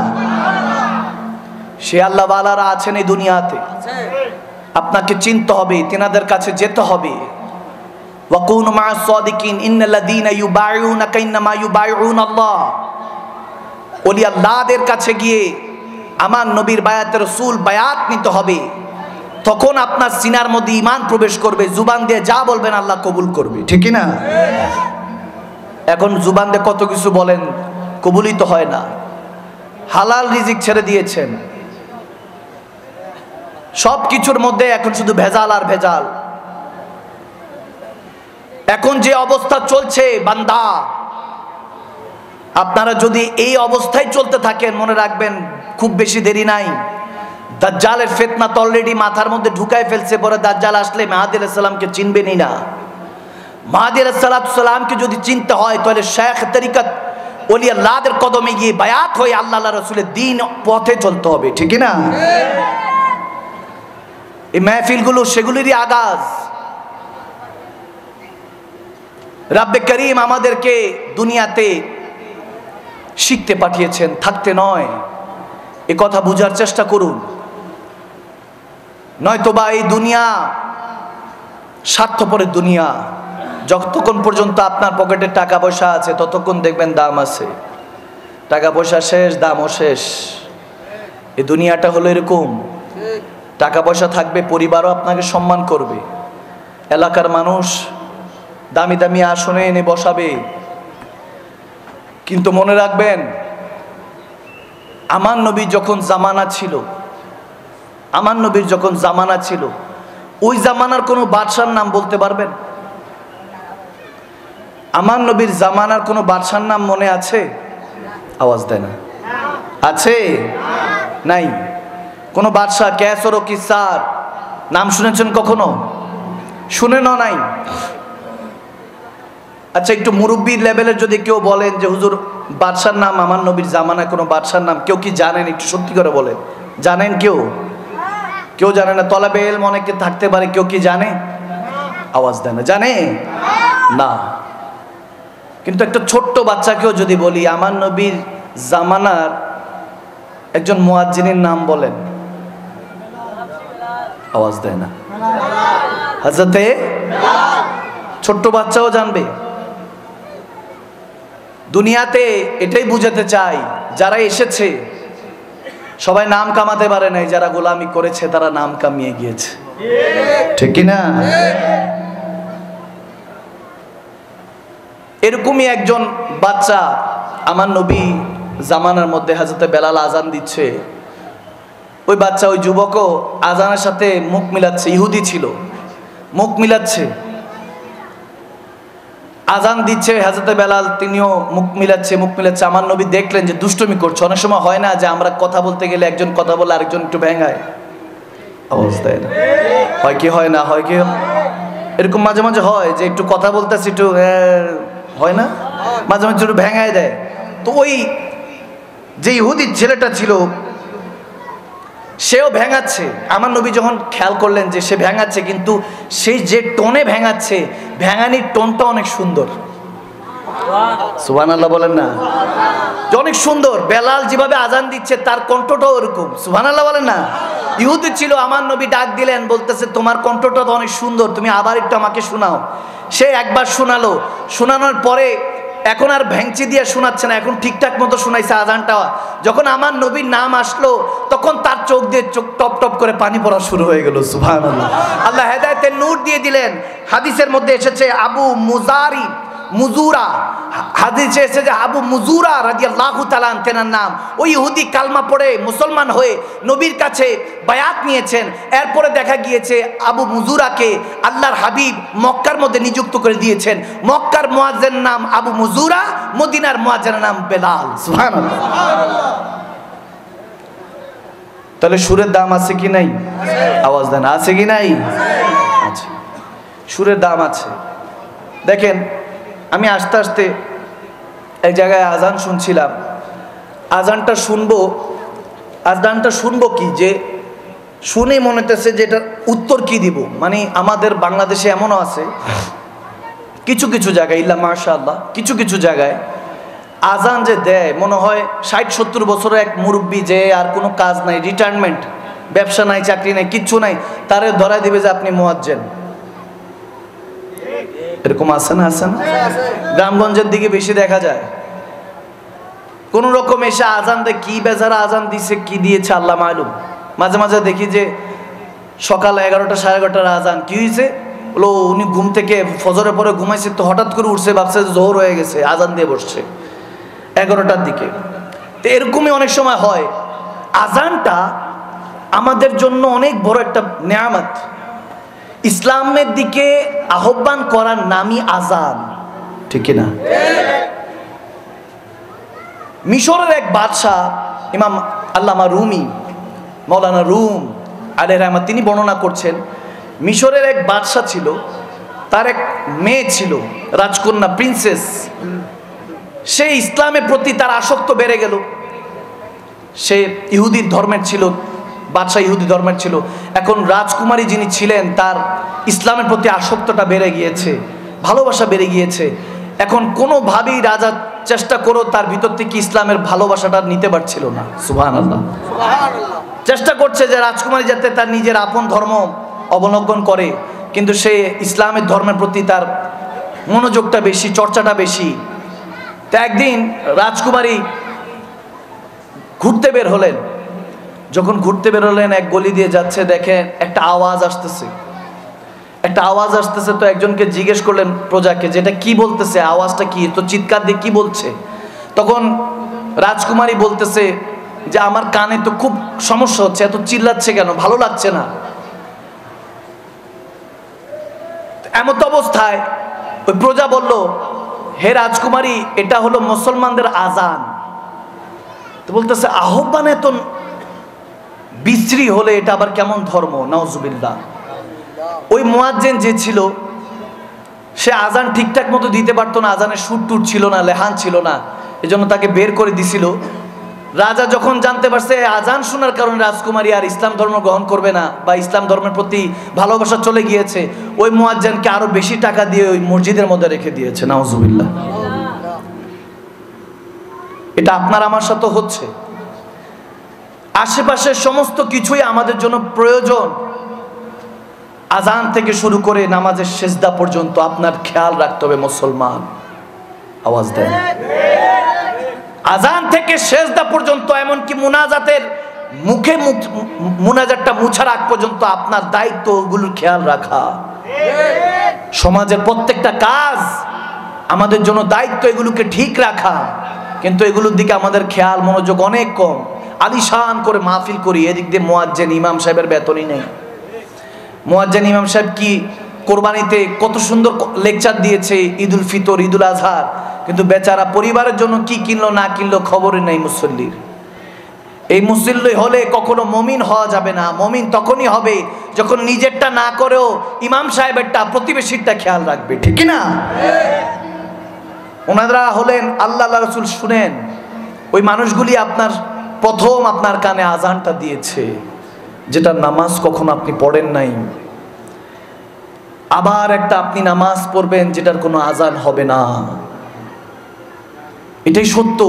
সে আল্লাহ ওয়ালারা আছেন এই দুনিয়াতে, আপনাকে চিনতে হবে, তিনাদের কাছে যেতে হবে। ওয়াকুনু মা'আস সাদিকিন ইন্নাল্লাযীনা ইউবাইউনাকা ইন্নামা ইউবাইউনাল্লাহ। ওলি আল্লাহদের কাছে গিয়ে আমার নবীর বায়াতে রাসূল বায়াত নিতে হবে, তখন আপনার সিনার মধ্যে ঈমান প্রবেশ করবে, জুবান দিয়ে যা বলবেন আল্লাহ কবুল করবে, ঠিক না? এখন জুবান দিয়ে কত কিছু বলেন, কবুলই তো হয় না। হালাল রিজিক ছেড়ে দিয়েছেন, সব কিছুর মধ্যে এখন শুধু ভেজাল আর ভেজাল। এখন যে অবস্থা চলছে বান্দা, আপনারা যদি এই অবস্থায় চলতে থাকেন মনে রাখবেন খুব বেশি দেরি নাই, দাজ্জালের ফিতনা তো অলরেডি মাথার মধ্যে ঢুকায় ফেলছে। পরে দাজ্জাল আসলে মেহাদী আলাইহিস সালামকে চিনবেনই না। মেহাদী আলাইহিস সালামকে যদি চিনতে হয় তাহলে শেখ তরিকত ওলি আল্লাহদের কদমে গিয়ে বায়াত হয়ে আল্লাহ আল্লাহ রাসূলের দ্বীন পথে চলতে হবে, ঠিক না? এই মাহফিলগুলো সেগুলিরই আগাজ। রব্বে করিম আমাদেরকে দুনিয়াতে শিখতে পাঠিয়েছেন, থাকতে নয়। এ কথা বুঝার চেষ্টা করুন, নয়তোবা এই দুনিয়া স্বার্থপরের দুনিয়া। যতক্ষণ পর্যন্ত আপনার পকেটে টাকা পয়সা আছে ততক্ষণ দেখবেন দাম আছে, টাকা পয়সা শেষ দামও শেষ। এই দুনিয়াটা হলো এরকম, টাকা পয়সা থাকবে, পরিবারও আপনাকে সম্মান করবে, এলাকার মানুষ দামি দামি আসনে এনে বসাবে। কিন্তু মনে রাখবেন আমার নবী যখন জামানা ছিল, আমার নবীর যখন জামানা ছিল, ওই জামানার কোনো বাদশার নাম বলতে পারবেন? আমার নবীর জামানার কোনো বাদশার নাম মনে আছে? আওয়াজ দেয় না। আছে? নাই। কোন বাদশাহ কেসর ও কিসার নাম শুনেছেন কখনো? শুনেন নাই? আচ্ছা, একটু মুরব্বী লেভেলের যদি কেউ বলেন যে হুজুর বাদশার নাম আমার নবীর জামানায় কোনো বাদশার নাম কেউ কি জানেন? একটু সত্যি করে বলেন, জানেন কেউ? কেউ জানে না? তলাবে ইলম অনেকে থাকতে পারে, কেউ কি জানে? আওয়াজ দেয় না। জানে না। কিন্তু একটা ছোট্ট বাচ্চাকেও যদি বলি আমার নবীর জামানার একজন মুয়াজ্জিনের নাম বলেন, আওয়াজ দেয় না। হযরতে ছোট্ট বাচ্চাও জানবে। দুনিয়াতে এটাই বুঝাতে চাই, যারা এসেছে সবাই নাম কামাতে পারে নাই, যারা গোলামি করেছে তারা নাম কামিয়ে গিয়েছে, ঠিক কি না? এরকমই একজন বাচ্চা আমার নবী জামানার মধ্যে হযরতে বেলাল আজান দিচ্ছে, ওই বাচ্চা ওই যুবকও আজানের সাথে মুখ মিলাচ্ছে, ইহুদি ছিল, মুখ মিলাচ্ছে, আজান দিচ্ছে হযরতে বেলাল, তিনিও মুখ মিলাচ্ছে। আমার নবী দেখলেন যে দুষ্টুমি করছে। অনেক সময় হয় না যে আমরা কথা বলতে গেলে একজন কথা বলে আরেকজন একটু ভেঙায়, আওয়াজ দেয় না? হয় কি হয় না? হয় কি এরকম মাঝে মাঝে হয় যে একটু কথা বলতেছি একটু হয় না, মাঝে মাঝে একটু ভেঙায় দেয়। তো ওই যে ইহুদি ছেলেটা ছিল সেও ভেঙাচ্ছে। আমার নবী যখন খেয়াল করলেন যে সে ভেঙাচ্ছে, কিন্তু সেই যে টোনে ভেঙাচ্ছে, ভেঙানির টোনটা অনেক সুন্দর। সুবহানাল্লাহ বলেন না? অনেক সুন্দর। বেলাল যেভাবে আজান দিচ্ছে তার কণ্ঠটাও ওরকম। সুবহানাল্লাহ বলেন না? ইহুদি ছিল, আমার নবী ডাক দিলেন, বলতেছে তোমার কণ্ঠটা তো অনেক সুন্দর, তুমি আবার একটু আমাকে শোনাও। সে একবার শোনালো, শোনানোর পরে এখন আর ভেঙচি দিয়ে শোনাচ্ছে না, এখন ঠিকঠাক মতো শোনাইছে আজানটা। যখন আমার নবীর নাম আসলো তখন তার চোখ দিয়ে চোখ টপ টপ করে পানি পড়া শুরু হয়ে গেল। সুবহানাল্লাহ। আল্লাহ হেদায়েতের নূর দিয়ে দিলেন। হাদিসের মধ্যে এসেছে আবু মুজারি মুজুরা, হাদিসে এসেছে যে আবু মুজুরা রাদিয়াল্লাহু তাআলা তেনার নাম। ওই ইহুদি কালমা পড়ে মুসলমান হয়ে নবীর কাছে বায়াত নিয়েছেন। এরপরে দেখা গিয়েছে আবু মুজুরাকে আল্লাহর হাবিব মক্কার মধ্যে নিযুক্ত করে দিয়েছেন। মক্কার মুয়াজ্জিন নাম আবু মুজুরা, মদিনার মুয়াজ্জিনের নাম বেলাল। সুবহানাল্লাহ। তাহলে সুরের দাম আছে কি নাই? আওয়াজ দেন, আছে কি নাই? আছে, সুরের দাম আছে। দেখেন, আমি আস্তে আস্তে এক জায়গায় আজান শুনছিলাম। আজানটা শুনবো কি যে শুনে মনে হতেছে যে এটার উত্তর কি দিব। মানে আমাদের বাংলাদেশে এমনও আছে কিছু কিছু জায়গায়, ইল্লা মাশাআল্লাহ, কিছু কিছু জায়গায় আজান যে দেয় মনে হয় ৬০-৭০ বছরের এক মুরব্বী, যে আর কোনো কাজ নাই, রিটায়ারমেন্ট, ব্যবসা নাই, চাকরি নাই, কিচ্ছু নাই, তারে ধরায় দিবে যে আপনি মুয়াজ্জিন। এরকম আছে না? আছে না? গ্রামগঞ্জের দিকে বেশি দেখা যায়। কোন রকম এসে আজান দেয়, কি বেচারা আজান দিছে, কি দিয়েছে আল্লাহ মালুম। মাঝে মাঝে দেখি যে সকাল 11টা 11:30টার আজান, কি হয়েছে বলো, উনি ঘুম থেকে ফজরের পরে ঘুমাইছে, তো হঠাৎ করে উঠছে, ভাবছে জোহর হয়ে গেছে, আজান দিয়ে বসছে 11টার দিকে। তো এরকমই অনেক সময় হয়। আজানটা আমাদের জন্য অনেক বড় একটা নেয়ামত। ইসলামের দিকে আহ্বান করার নামই আজান, ঠিক না? মিশরের এক বাদশাহ, ইমাম আল্লামা রুমি, মৌলানা রুম আলাইহির রহমাত, তিনি বর্ণনা করছেন, মিশরের এক বাদশাহ ছিল, তার এক মেয়ে ছিল, রাজকন্যা, প্রিন্সেস। সে ইসলামের প্রতি তার আসক্ত বেড়ে গেল। সে ইহুদি ধর্মের ছিল, বাদশাহ ইহুদি ধর্মের ছিল। এখন রাজকুমারী যিনি ছিলেন, তার ইসলামের প্রতি আসক্তটা বেড়ে গিয়েছে, ভালোবাসা বেড়ে গিয়েছে। এখন কোনোভাবেই রাজা চেষ্টা করো তার ভিতর থেকে ইসলামের ভালোবাসাটা নিতে পারছিল না। সুবহানাল্লাহ। চেষ্টা করছে যে রাজকুমারী যাতে তার নিজের আপন ধর্ম অবলম্বন করে, কিন্তু সে ইসলামের ধর্মের প্রতি তার মনোযোগটা বেশি, চর্চাটা বেশি। তো একদিন রাজকুমারী ঘুরতে বের হলেন। যখন ঘুরতে বের হলেন, এক গলি দিয়ে যাচ্ছে, দেখেন একটা আওয়াজ আসতেছে, তো একজনকে জিজ্ঞেস করলেন প্রজাকে, যেটা কি বলতেছে, আওয়াজটা কি, তো চিৎকার দিয়ে কি বলছে। তখন রাজকুমারী বলতেছে যে আমার কানে তো খুব সমস্যা হচ্ছে, এত চিল্লাচ্ছে কেন, ভালো লাগছে না। এমত অবস্থায় ওই প্রজা বলল, হে রাজকুমারী, এটা হলো মুসলমানদের আজান। তো বলতেছে আহ্বানে তো বিশ্রী হলে এটা আবার কেমন ধর্ম, নাউজুবিল্লাহ। ওই মুয়াজ্জিন যে ছিল, সে আজান ঠিকঠাক মতো দিতে পারতো না, আজানের সুর টুর ছিল না, লেহান ছিল না, এজন্য তাকে বের করে দিছিল। রাজা যখন জানতে পারছে আজান শোনার কারণে রাজকুমারী আর ইসলাম ধর্ম গ্রহণ করবে না, বা ইসলাম ধর্মের প্রতি ভালোবাসা চলে গিয়েছে, ওই মুয়াজ্জিনকে আরো বেশি টাকা দিয়ে ওই মসজিদের মধ্যে রেখে দিয়েছে, নাউজুবিল্লাহ। এটা আপনার আমার সাথে হচ্ছে। আশেপাশের সমস্ত কিছুই আমাদের জন্য প্রয়োজন। আজান থেকে শুরু করে নামাজের সেজদা পর্যন্ত আপনার খেয়াল রাখতে হবে মুসলমান। আওয়াজ দেন। আজান থেকে সেজদা পর্যন্ত, এমনকি মুনাজাতের মুখে মুনাজাতটা মুছার আগ পর্যন্ত আপনার দায়িত্ব ওগুলোর খেয়াল রাখা। সমাজের প্রত্যেকটা কাজ আমাদের জন্য দায়িত্ব, এগুলোকে ঠিক রাখা, কিন্তু এগুলোর দিকে আমাদের খেয়াল মনোযোগ অনেক কম। আলিশান করে মাহফিল করি, এদিক দিয়ে মুয়াজ্জিন ইমাম সাহেবের বেতনই নেই। মুয়াজ্জিন ইমাম সাহেব কি কোরবানিতে কত সুন্দর লেকচার দিয়েছে, ঈদুল ফিতর, ঈদুল আজহার, কিন্তু বেচারা পরিবারের জন্য কি কিনলো না কিনলো খবরই নেই মুসল্লির। এই মুসল্লি হলে কখনো মমিন হওয়া যাবে না। মমিন তখনই হবে যখন নিজেরটা না করেও ইমাম সাহেবেরটা, প্রতিবেশীরটা খেয়াল রাখবে, ঠিক না? ওনারা হলেন আল্লাহ রাসূল। শুনেন, ওই মানুষগুলি আপনার প্রথম আপনার কানে আজানটা দিয়েছে, যেটা নামাজ কখনো আপনি পড়েন নাই। আবার একটা আপনি নামাজ পড়বেন যেটার কোনো আজান হবে না। এটাই সত্য।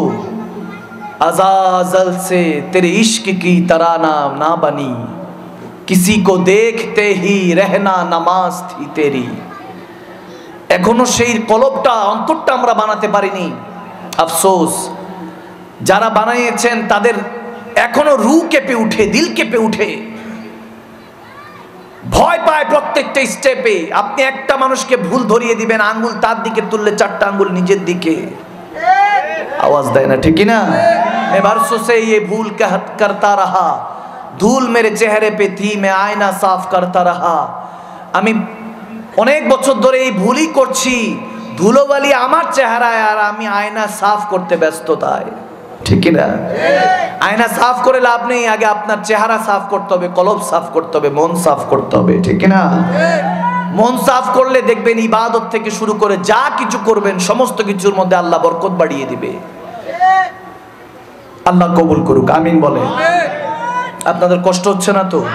আজাজল সে তেরে ইश्क की तराना ना बनी, किसी को देखते ही रहना नमाज थी तेरी। এখনো সেই কলবটা, অন্তরটা আমরা বানাতে পারিনি। আফসোস, যারা বানিয়েছেন তাদের এখনো রূহ কেঁপে উঠে, দিল কেঁপে উঠে। ভয় পায় প্রত্যেকটা স্টেপে। আপনি একটা মানুষকে ভুল ধরিয়ে দিবেন, আঙ্গুল তার দিকে তুললে 4টা আঙ্গুল নিজের দিকে, आवाज देना ना, ठीक है ना। मैं बरसों से ये भूल करता रहा, धूल मेरे चेहरे पे थी, मैं आईना साफ करता रहा। আমি অনেক বছর ধরে এই ভুলই করছি, ধুলোবালি আমার চেহারায় আর আমি আয়না সাফ করতে ব্যস্ততায়, ঠিক না। আয়না সাফ করে লাভ নেই, আগে আপনার চেহারা সাফ করতে হবে, কলব সাফ করতে হবে, মন সাফ করতে হবে, ঠিক না। মন সাফ করলে দেখবেন ইবাদত থেকে শুরু করে যা কিছু করবেন সমস্ত কিছুর মধ্যে আল্লাহ বরকত বাড়িয়ে দিবে। আল্লাহ কবুল করুক, আমিন বলে। আপনাদের কষ্ট হচ্ছে না তো?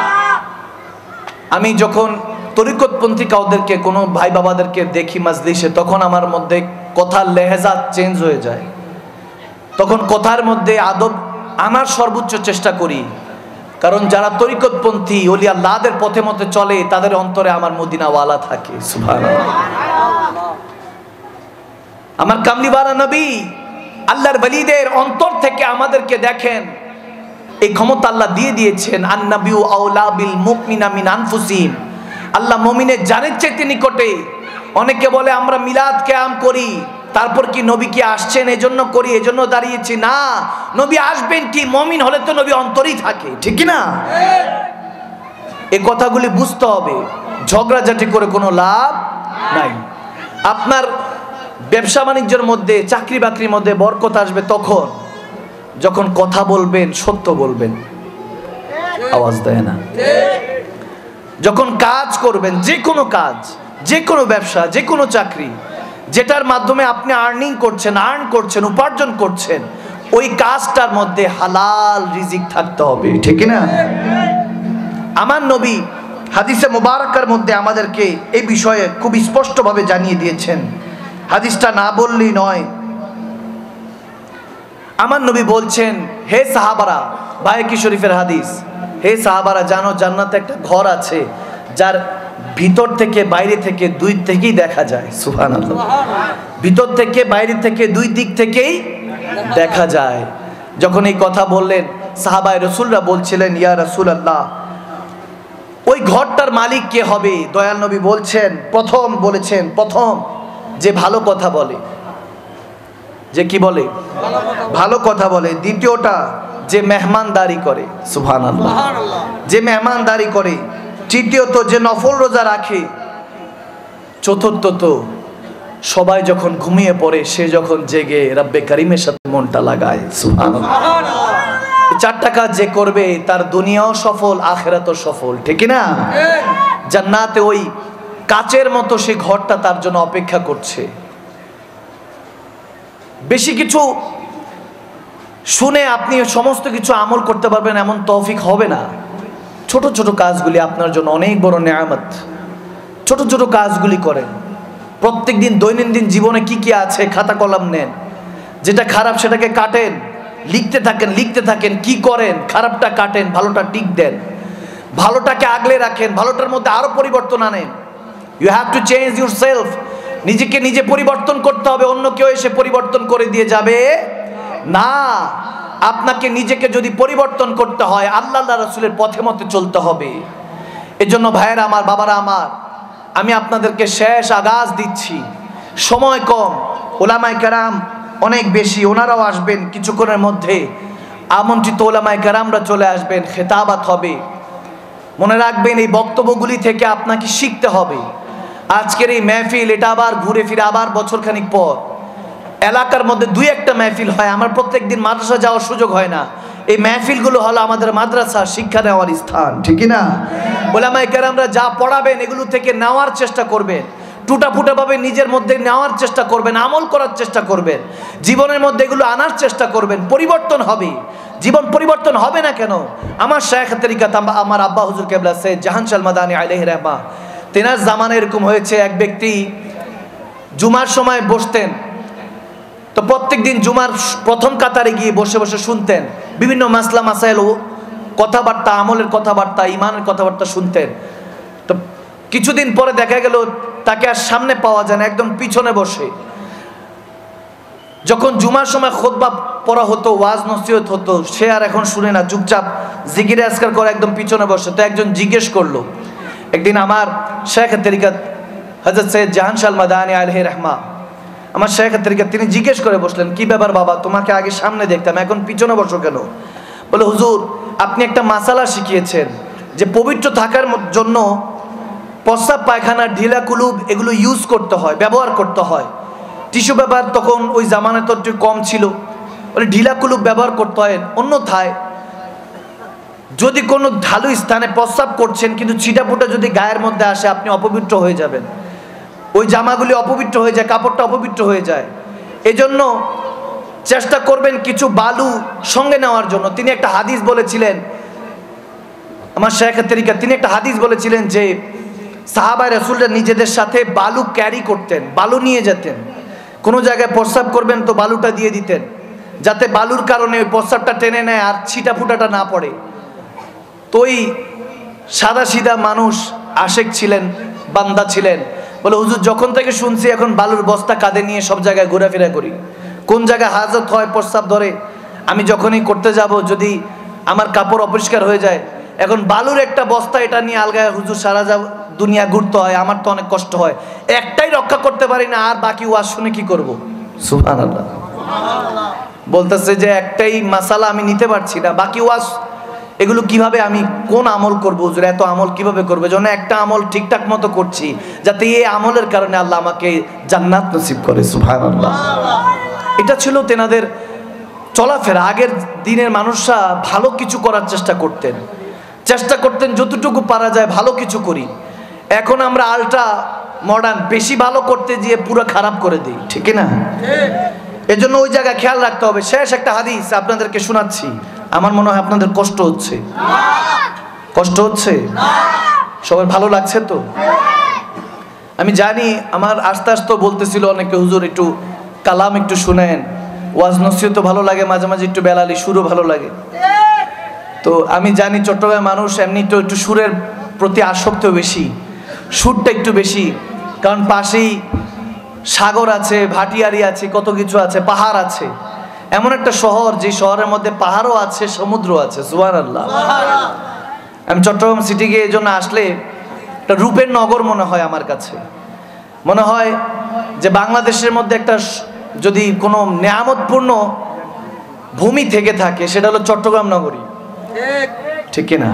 আমি যখন তরিকতপন্থী কাউদেরকে, কোনো ভাই বাবাদেরকে দেখি মাজলিসে, তখন আমার মধ্যে কথার লেহেজা চেঞ্জ হয়ে যায়। তখন কথার মধ্যে আদব আনার সর্বোচ্চ চেষ্টা করি, কারণ যারা তরিকতপন্থী ওলি আল্লাহদের পথে মতে চলে তাদের অন্তরে আমার মদিনাওয়ালা থাকে। সুবহানাল্লাহ। আমার কামলিওয়ালা নবী আল্লাহর ওলিদের অন্তর থেকে আমাদেরকে দেখেন, এই ক্ষমতা আল্লাহ দিয়ে দিয়েছেন। আন-নাবিয়্যু আওলা বিল মুমিনিনা মিন আনফুসিহিম, আল্লাহ মুমিনের জানের চাইতে নিকটে। অনেকে বলে আমরা মিলাদ কিয়াম করি, তারপর কি নবী কি আসছেন এজন্য করি, এজন্য দাঁড়িয়েছি না। নবী আসবেন কি, মুমিন হলে তো নবী অন্তরেই থাকে, ঠিক না। এই কথাগুলি বুঝতে হবে, ঝগড়াঝাটি করে কোনো লাভ নাই। আপনার ব্যবসা বাণিজ্যের মধ্যে, চাকরি বাকরির মধ্যে বরকত আসবে তখন যখন কথা বলবেন সত্য বলবেন, আওয়াজ দেয় না। যখন কাজ করবেন, যে কোনো কাজ, যে কোনো ব্যবসা, যে কোনো চাকরি, যেটার মাধ্যমে আপনি আর্ন করছেন, উপার্জন করছেন, ওই কাজটার মধ্যে হালাল রিজিক থাকতে হবে, ঠিক না। আমার নবী হাদিসে মুবারাকার মধ্যে আমাদেরকে এই বিষয়ে খুব স্পষ্টভাবে জানিয়ে দিয়েছেন। হাদিসটা না বললেই নয়। আমার নবী বলছেন, হে সাহাবারা, বায়কি শরীফের হাদিস, হে সাহাবারা, জানো জান্নাতে একটা ঘর আছে যার ভিতর থেকে বাইরে থেকে দুই থেকেই দেখা যায়। সুবহানাল্লাহ। ভিতর থেকে বাইরে থেকে দুই দিক থেকেই দেখা যায়। যখন এই কথা বললেন, সাহাবায়ে রাসূলরা বলছিলেন, ইয়া রাসূলুল্লাহ, ওই ঘরটার মালিক কে হবে? দয়াল নবী বলছেন, প্রথম যে ভালো কথা বলে, যে কি বলে, ভালো কথা বলে। দ্বিতীয়টা যে মেহমানদারি করে, সুবহানাল্লাহ, যে মেহমানদারি করে। তৃতীয়ত যে নফল রোজা রাখে। চতুর্থত সবাই যখন ঘুমিয়ে পড়ে সে যখন জেগে রব্বে কারিমের সাথে মনটা লাগায়, সুবহানাল্লাহ। এই 4টা কাজ যে করবে তার দুনিয়াও সফল, আখিরাতও সফল, ঠিক না। জান্নাতে ওই কাচের মতো সে ঘরটা তার জন্য অপেক্ষা করছে। বেশি কিছু শুনে আপনি সমস্ত কিছু আমল করতে পারবেন এমন তৌফিক হবে না। ছোট ছোট কাজগুলি আপনার জন্য অনেক বড় নেয়ামত। ছোট ছোট কাজগুলি করেন প্রত্যেকদিন। দৈনন্দিন জীবনে কি কি আছে খাতা কলম নেন, যেটা খারাপ সেটাকে কাটেন, লিখতে থাকেন কি করেন, খারাপটা কাটেন, ভালোটা টিক দেন, ভালোটাকে আগলে রাখেন, ভালোটার মধ্যে আরো পরিবর্তন আনেন। You have to change yourself. নিজেকে নিজে পরিবর্তন করতে হবে, অন্য কেউ এসে পরিবর্তন করে দিয়ে যাবে না। আপনাকে নিজেকে যদি পরিবর্তন করতে হয় আল্লাহ রাসূলের পথে মতে চলতে হবে। এজন্য ভাইয়েরা আমার, বাবারা আমার, আমি আপনাদেরকে শেষ আগাজ দিচ্ছি, সময় কম, ওলামায়ে কেরাম অনেক বেশি, ওনারাও আসবেন কিছুক্ষণের মধ্যে। আমন্ত্রিত ওলামায়ে কেরামরা চলে আসবেন, খেতাবাত হবে। মনে রাখবেন এই বক্তব্যগুলি থেকে আপনাকে শিখতে হবে। আজকের এই মেহফিল, এটা আবার ঘুরে ফিরে আবার বছরখানিক পর এলাকার মধ্যে 2-1টা মেহফিল হয়। আমার প্রত্যেকদিন মাদ্রাসা যাওয়ার সুযোগ হয় না। এই মেহফিলগুলো হলো আমাদের মাদ্রাসা, শিক্ষা নেওয়ার স্থান, ঠিক না। ওলামায়ে কেরামরা যা পড়াবেন এগুলো থেকে নেওয়ার চেষ্টা করবেন, টুটাফুটাভাবে নিজের মধ্যে নেওয়ার চেষ্টা করবেন, আমল করার চেষ্টা করবেন, জীবনের মধ্যে এগুলো আনার চেষ্টা করবেন। পরিবর্তন হবে, জীবন পরিবর্তন হবে না কেন? আমার শায়েখ তরিকাত, আমার আব্বা হুজুর কেবলা সৈয়দ জাহান শাহ মাদানী আলাইহি রাহমা, তেনার জামানে এরকম হয়েছে, এক ব্যক্তি জুমার সময় বসতেন, তো প্রত্যেকদিন জুমার প্রথম কাতারে গিয়ে বসে বসে শুনতেন, বিভিন্ন মাসলা মাসাইল, কথাবার্তা, আমলের কথাবার্তা, ইমানের কথাবার্তা শুনতেন। তো কিছুদিন পরে দেখা গেল তাকে আর সামনে পাওয়া যায় না, একদম পিছনে বসে। যখন জুমার সময় খুতবা পড়া হতো, ওয়াজ নসিহত হতো, সে আর এখন শুনে না, চুপচাপ জিকির আজকার করে একদম পিছনে বসে। তো একজন জিজ্ঞেস করলো, একদিন আমার শেখ তরিকত হযরত সৈয়দ জাহান শাহ মাদানী আলাইহি রাহমা, আমার শেখ তরিকত, তিনি জিজ্ঞেস করে বসলেন, কি ব্যাপার বাবা, তোমাকে আগে সামনে দেখতাম, এখন পিছনে বসো কেন? বলে, হুজুর আপনি একটা মাসালা শিখিয়েছেন যে পবিত্র থাকার জন্য প্রস্রাব পায়খানা ঢিলা কুলুব এগুলো ইউজ করতে হয়, ব্যবহার করতে হয়। টিস্যু পেপার তখন ওই জামানে তো একটু কম ছিল, বলে ঢিলা কুলুব ব্যবহার করতে হয়। অন্যথায় যদি কোনো ঢালু স্থানে প্রস্রাব করছেন কিন্তু ছিটাফোঁটা যদি গায়ের মধ্যে আসে, আপনি অপবিত্র হয়ে যাবেন, ওই জামাগুলি অপবিত্র হয়ে যায়, কাপড়টা অপবিত্র হয়ে যায়। এজন্য চেষ্টা করবেন কিছু বালু সঙ্গে নেওয়ার জন্য। তিনি একটা হাদিস বলেছিলেন, আমার শেখ তরিকা, তিনি একটা হাদিস বলেছিলেন যে সাহাবায়ে রাসূলরা নিজেদের সাথে বালু ক্যারি করতেন, বালু নিয়ে যেতেন। কোনো জায়গায় প্রস্রাব করবেন তো বালুটা দিয়ে দিতেন, যাতে বালুর কারণে ওই প্রস্রাবটা টেনে নেয় আর ছিটাফুটাটা না পড়ে। তো ওই সাদা সিধা মানুষ আশেক ছিলেন, বান্দা ছিলেন, বলে হুজুর যখন থেকে শুনছি এখন বালুর বস্তা কাঁধে নিয়ে সব জায়গায় ঘোরাফেরা করি, কোন জায়গায় হাজত হয় প্রস্রাব ধরে, আমি যখনই করতে যাব যদি আমার কাপড় অপরিষ্কার হয়ে যায়, এখন বালুর একটা বস্তা এটা নিয়ে আলগায় হুজুর সারা দুনিয়া ঘুরতে হয়, আমার তো অনেক কষ্ট হয়, একটাই রক্ষা করতে পারি না, আর বাকি ওয়াজ শুনে কি করব? সুবহানাল্লাহ। বলতেছে যে একটাই মাসালা আমি নিতে পারছি না, বাকি ওয়াজ এগুলো কিভাবে আমি কোন আমল করব হুজুর, এত আমল কিভাবে করবো? যেন একটা আমল ঠিকঠাক মতো করছি যাতে এই আমলের কারণে আল্লাহ আমাকে জান্নাত নসিব করে। সুবহানাল্লাহ। এটা ছিল তেনাদের চলাফেরা। আগের দিনের মানুষরা ভালো কিছু করার চেষ্টা করতেন যতটুকু পারা যায় ভালো কিছু করি। এখন আমরা আলট্রা মডার্ন, বেশি ভালো করতে গিয়ে পুরো খারাপ করে দিই, ঠিক না? এজন্য ওই জায়গায় খেয়াল রাখতে হবে। শেষ একটা হাদিস আপনাদেরকে শোনাচ্ছি, আমার মনে হয় আপনাদের কষ্ট হচ্ছে। সবার ভালো লাগছে তো? আমি জানি আমার আস্তে আস্তে বলতেছিল অনেকে, হুজুর একটু কালাম একটু শুনেন, ওয়াজ নসিহত ভালো লাগে, মাঝে মাঝে একটু বেলালি সুরও ভালো লাগে। তো আমি জানি চট্টগ্রামের মানুষ এমনি তো একটু সুরের প্রতি আসক্ত বেশি, সুরটা একটু বেশি, কারণ পাশেই সাগর আছে, ভাটিয়ারি আছে, কত কিছু আছে, পাহাড় আছে। এমন একটা শহর যে শহরের মধ্যে পাহাড়ও আছে, সমুদ্র আছে। সুবহানাল্লাহ। আমি চট্টগ্রাম সিটিকে এই জন্য আসলে একটা রূপের নগর মনে হয় আমার কাছে। মনে হয় যে বাংলাদেশের মধ্যে একটা যদি কোনো নেয়ামতপূর্ণ ভূমি থেকে থাকে সেটা হলো চট্টগ্রাম নগরী, ঠিক কিনা?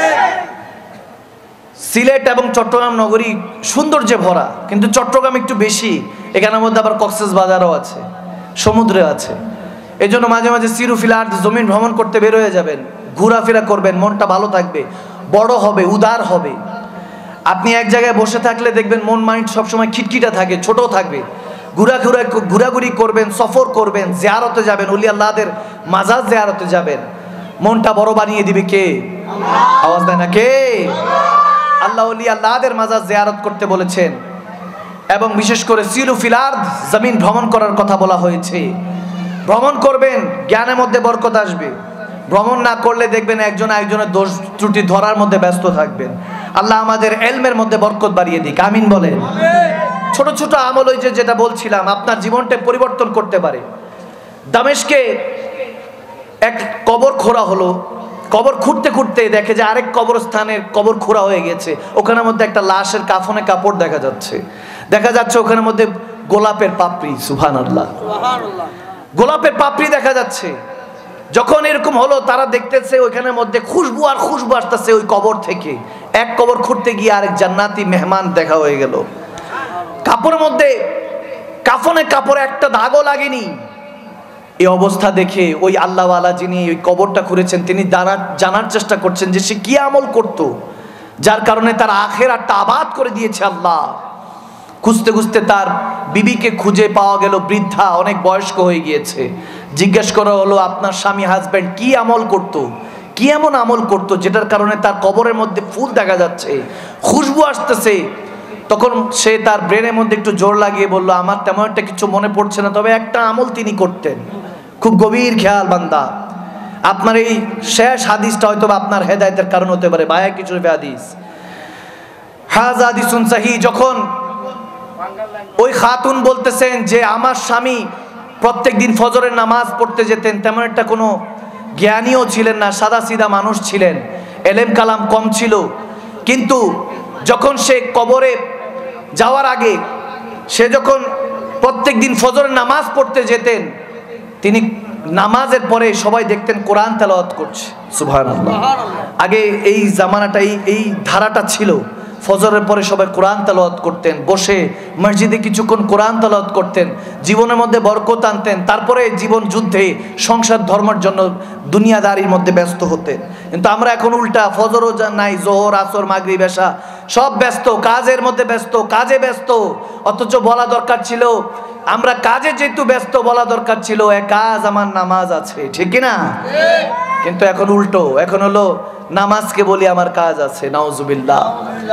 সিলেট এবং চট্টগ্রাম নগরী সৌন্দর্যে ভরা, কিন্তু চট্টগ্রাম একটু বেশি। এখানের মধ্যে আবার কক্সবাজারও আছে, সমুদ্রে আছে। এই জন্য মাঝে মাঝে সিরুফিলার জমিন ভ্রমণ করতে বের হয়ে যাবেন, ঘোরাফেরা করবেন, মনটা ভালো থাকবে, বড় হবে, উদার হবে। আপনি এক জায়গায় বসে থাকলে দেখবেন মন মাইন্ড সবসময় খিটখিটা থাকে, ছোট থাকবে। ঘোরাঘুরি করবেন, সফর করবেন, জিয়ারতে যাবেন, ওলি আল্লাহদের মাজার জিয়ারতে যাবেন, মনটা বড় বানিয়ে দিবে কে? আওয়াজ দেয় না কে? আল্লাহ ওলি আল্লাহদের মাজার জিয়ারত করতে বলেছেন, এবং বিশেষ করে সিরুফিল আরদ জমিন ভ্রমণ করার কথা বলা হয়েছে। ভ্রমণ করবেন, জ্ঞানের মধ্যে বরকত আসবে। ভ্রমণ না করলে দেখবেন একজন একজনের দোষ ত্রুটি ধরার মধ্যে ব্যস্ত থাকবেন। আল্লাহ আমাদের ইলমের মধ্যে বরকত বাড়িয়ে দিক, আমিন বলেন। ছোট ছোট আমল, ওই যেটা বলছিলাম, আপনার জীবনটা পরিবর্তন করতে পারে। দামেস্কে এক কবর খোঁড়া হলো, কবর খুঁড়তে খুঁড়তে দেখে যে আরেক কবরস্থানের কবর খোঁড়া হয়ে গেছে, ওখানের মধ্যে একটা লাশের কাফনে কাপড় দেখা যাচ্ছে ওখানের মধ্যে গোলাপের পাপড়ি। সুবহানাল্লাহ। গোলাপের পাপড়ি দেখা যাচ্ছে। যখন এরকম হলো, তারা দেখতেছে ওইখানের মধ্যে খুশবু আর খুশবু আসতেছে ওই কবর থেকে। এক কবর খুঁড়তে গিয়ে আরেক জান্নাতি মেহমান দেখা হয়ে গেল। কাপড়ের মধ্যে, কাফনে কাপড়ে একটা দাগও লাগেনি। এই অবস্থা দেখে ওই আল্লাহওয়ালা যিনি ওই কবরটা খুঁড়েছেন, তিনি জানার চেষ্টা করছেন যে সে কি আমল করত, যার কারণে তার আখিরাতটা আবাদ করে দিয়েছে আল্লাহ। খুঁজতে খুঁজতে তার বিবিকে খুঁজে পাওয়া গেল, বৃদ্ধা, অনেক বয়স্ক হয়ে গিয়েছে। জিজ্ঞেস করা হলো, আপনার স্বামী হাজব্যান্ড কি আমল করত, কি এমন আমল করত যেটার কারণে তার কবরের মধ্যে ফুল দেখা যাচ্ছে, খুশবু আসতেছে। তখন সে তার ব্রেনের মধ্যে একটু জোর লাগিয়ে বলল, আমার তেমন একটা কিছু মনে পড়ছে না, তবে একটা আমল তিনি করতেন। খুব গভীর খেয়াল বান্দা, আপনার এই শেষ হাদিসটা হয়তো আপনার হেদায়েতের কারণ হতে পারে। ভাইয়া কিছু হাদিস, হাযা হাদিসুন সহিহ। যখন ওই খাতুন বলতেছেন যে আমার স্বামী প্রত্যেকদিন ফজরের নামাজ পড়তে যেতেন, তেমন একটা কোনো জ্ঞানীও ছিলেন না, সাদা সিধা মানুষ ছিলেন, এলেম কালাম কম ছিল, কিন্তু যখন সে কবরে যাওয়ার আগে সে যখন প্রত্যেকদিন ফজরের নামাজ পড়তে যেতেন, তিনি নামাজের পরে সবাই দেখতেন কোরআন তেলাওয়াত করছে। সুবহানাল্লাহ। আগে এই জামানাটা এই ধারাটা ছিল, ফজরের পরে সবাই কোরআন তেলাওয়াত করতেন, বসে মসজিদে কিছুক্ষণ কোরআন তেলাওয়াত করতেন, জীবনের মধ্যে বরকত আনতেন, তারপরে জীবন যুদ্ধে সংসার ধর্মের জন্য দুনিয়াদারির মধ্যে ব্যস্ত হতেন। কিন্তু আমরা এখন উল্টা, ফজরও নাই, জোহর আসর মাগরিব এশা সব ব্যস্ত, কাজের মধ্যে ব্যস্ত, কাজে ব্যস্ত। অথচ বলা দরকার ছিল, আমরা কাজে যেহেতু ব্যস্ত, বলা দরকার ছিল এ কাজ আমার নামাজ আছে, ঠিক না? কিন্তু এখন উল্টো, এখন হলো নামাজকে বলি আমার কাজ আছে। নাউজুবিল্লাহ।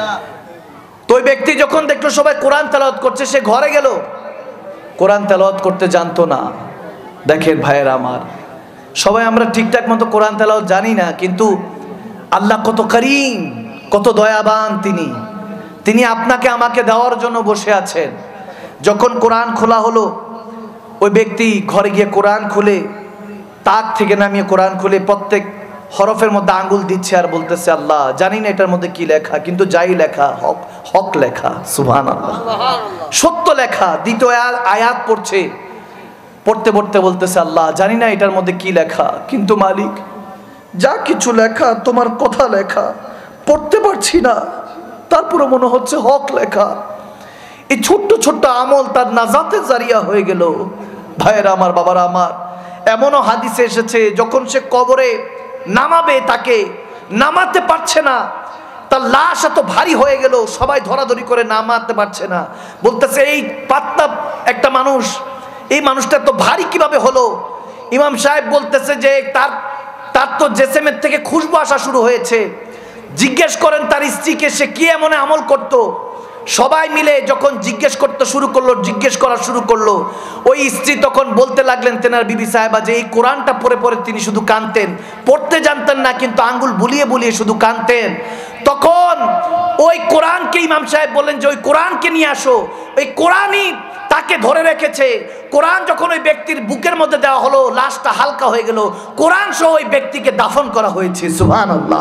তো ওই ব্যক্তি যখন দেখলো সবাই কোরআন তেলাওয়াত করছে, সে ঘরে গেল, কোরআন তেলাওয়াত করতে জানতো না। দেখেন ভাইয়েরা আমার, সবাই আমরা ঠিকঠাক মতো কোরআন তেলাওয়াত জানি না, কিন্তু আল্লাহ কত করিম, কত দয়াবান তিনি আপনাকে আমাকে দেওয়ার জন্য বসে আছেন। যখন কোরআন খোলা হলো, ওই ব্যক্তি ঘরে গিয়ে কোরআন খুলে, তাক থেকে নামিয়ে কোরআন খুলে প্রত্যেক হরফের মধ্যে আঙ্গুল দিচ্ছে আর বলতেছে, আল্লাহ জানি না এটার মধ্যে কি লেখা, কিন্তু যাই লেখা হক, হক লেখা। সুবহানাল্লাহ, সত্য লেখা। দ্বিতীয় আয়াত পড়ছে, পড়তে পড়তে বলতেছে, আল্লাহ জানি না এটার মধ্যে কি লেখা, কিন্তু মালিক যা কিছু লেখা তোমার কথা লেখা, পড়তে পারছি না, তারপরে মনে হচ্ছে হক লেখা। এই ছোট্ট ছোট্ট আমল তার নাজাতের জারিয়া হয়ে গেল। ভাইয়েরা আমার, বাবারা আমার, এমনও হাদিসে এসেছে, যখন সে কবরে নামাবে, তাকে নামাতে পারছে না, তার লাশ এত ভারী হয়ে গেল, সবাই ধরাধরি করে নামাতে পারছে না। বলতেছে, এই পাতলা একটা মানুষ, এই মানুষটা এত ভারী কিভাবে হলো? ইমাম সাহেব বলতেছে যে তার তো জেসেমের থেকে খুশবু আসা শুরু হয়েছে। জিজ্ঞেস করেন তার স্ত্রীকে, সে কি এমন আমল করত? সবাই মিলে যখন জিজ্ঞেস করা শুরু করলো, ওই স্ত্রী তখন বলতে লাগলেন তেনার বিবি সাহেবা যে এই কোরআনটা পড়ে পড়ে তিনি শুধু কাঁদতেন, পড়তে জানতেন না, কিন্তু আঙ্গুল বুলিয়ে বুলিয়ে শুধু কাঁদতেন। তখন ওই কোরআনকে ইমাম সাহেব বললেন যে ওই কোরআনকে নিয়ে আসো। ওই কোরআনই তাকে ধরে রেখেছে। কোরআন যখন ওই ব্যক্তির বুকের মধ্যে দেওয়া হলো, লাশটা হালকা হয়ে গেল, কোরআন সহ ওই ব্যক্তিকে দাফন করা হয়েছে। সুবহানাল্লাহ।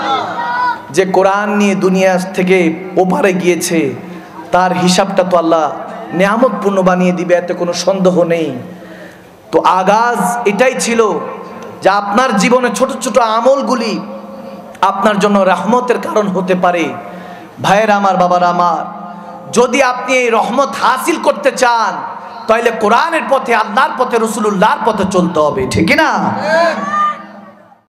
যে কোরআন নিয়ে দুনিয়া থেকে ওপারে গিয়েছে, তার হিসাবটা তো আল্লাহ নেয়ামতপূর্ণ বানিয়ে দিবে, এতে কোনো সন্দেহ নেই। তো আগাজ এটাই ছিল যে আপনার জীবনে ছোট ছোট আমলগুলি আপনার জন্য রহমতের কারণ হতে পারে। ভাইয়েরা আমার, বাবারা আমার, যদি আপনি এই রহমত হাসিল করতে চান, তাহলে কোরআনের পথে, আল্লাহর পথে, রাসূলুল্লাহর পথে চলতে হবে, ঠিক না?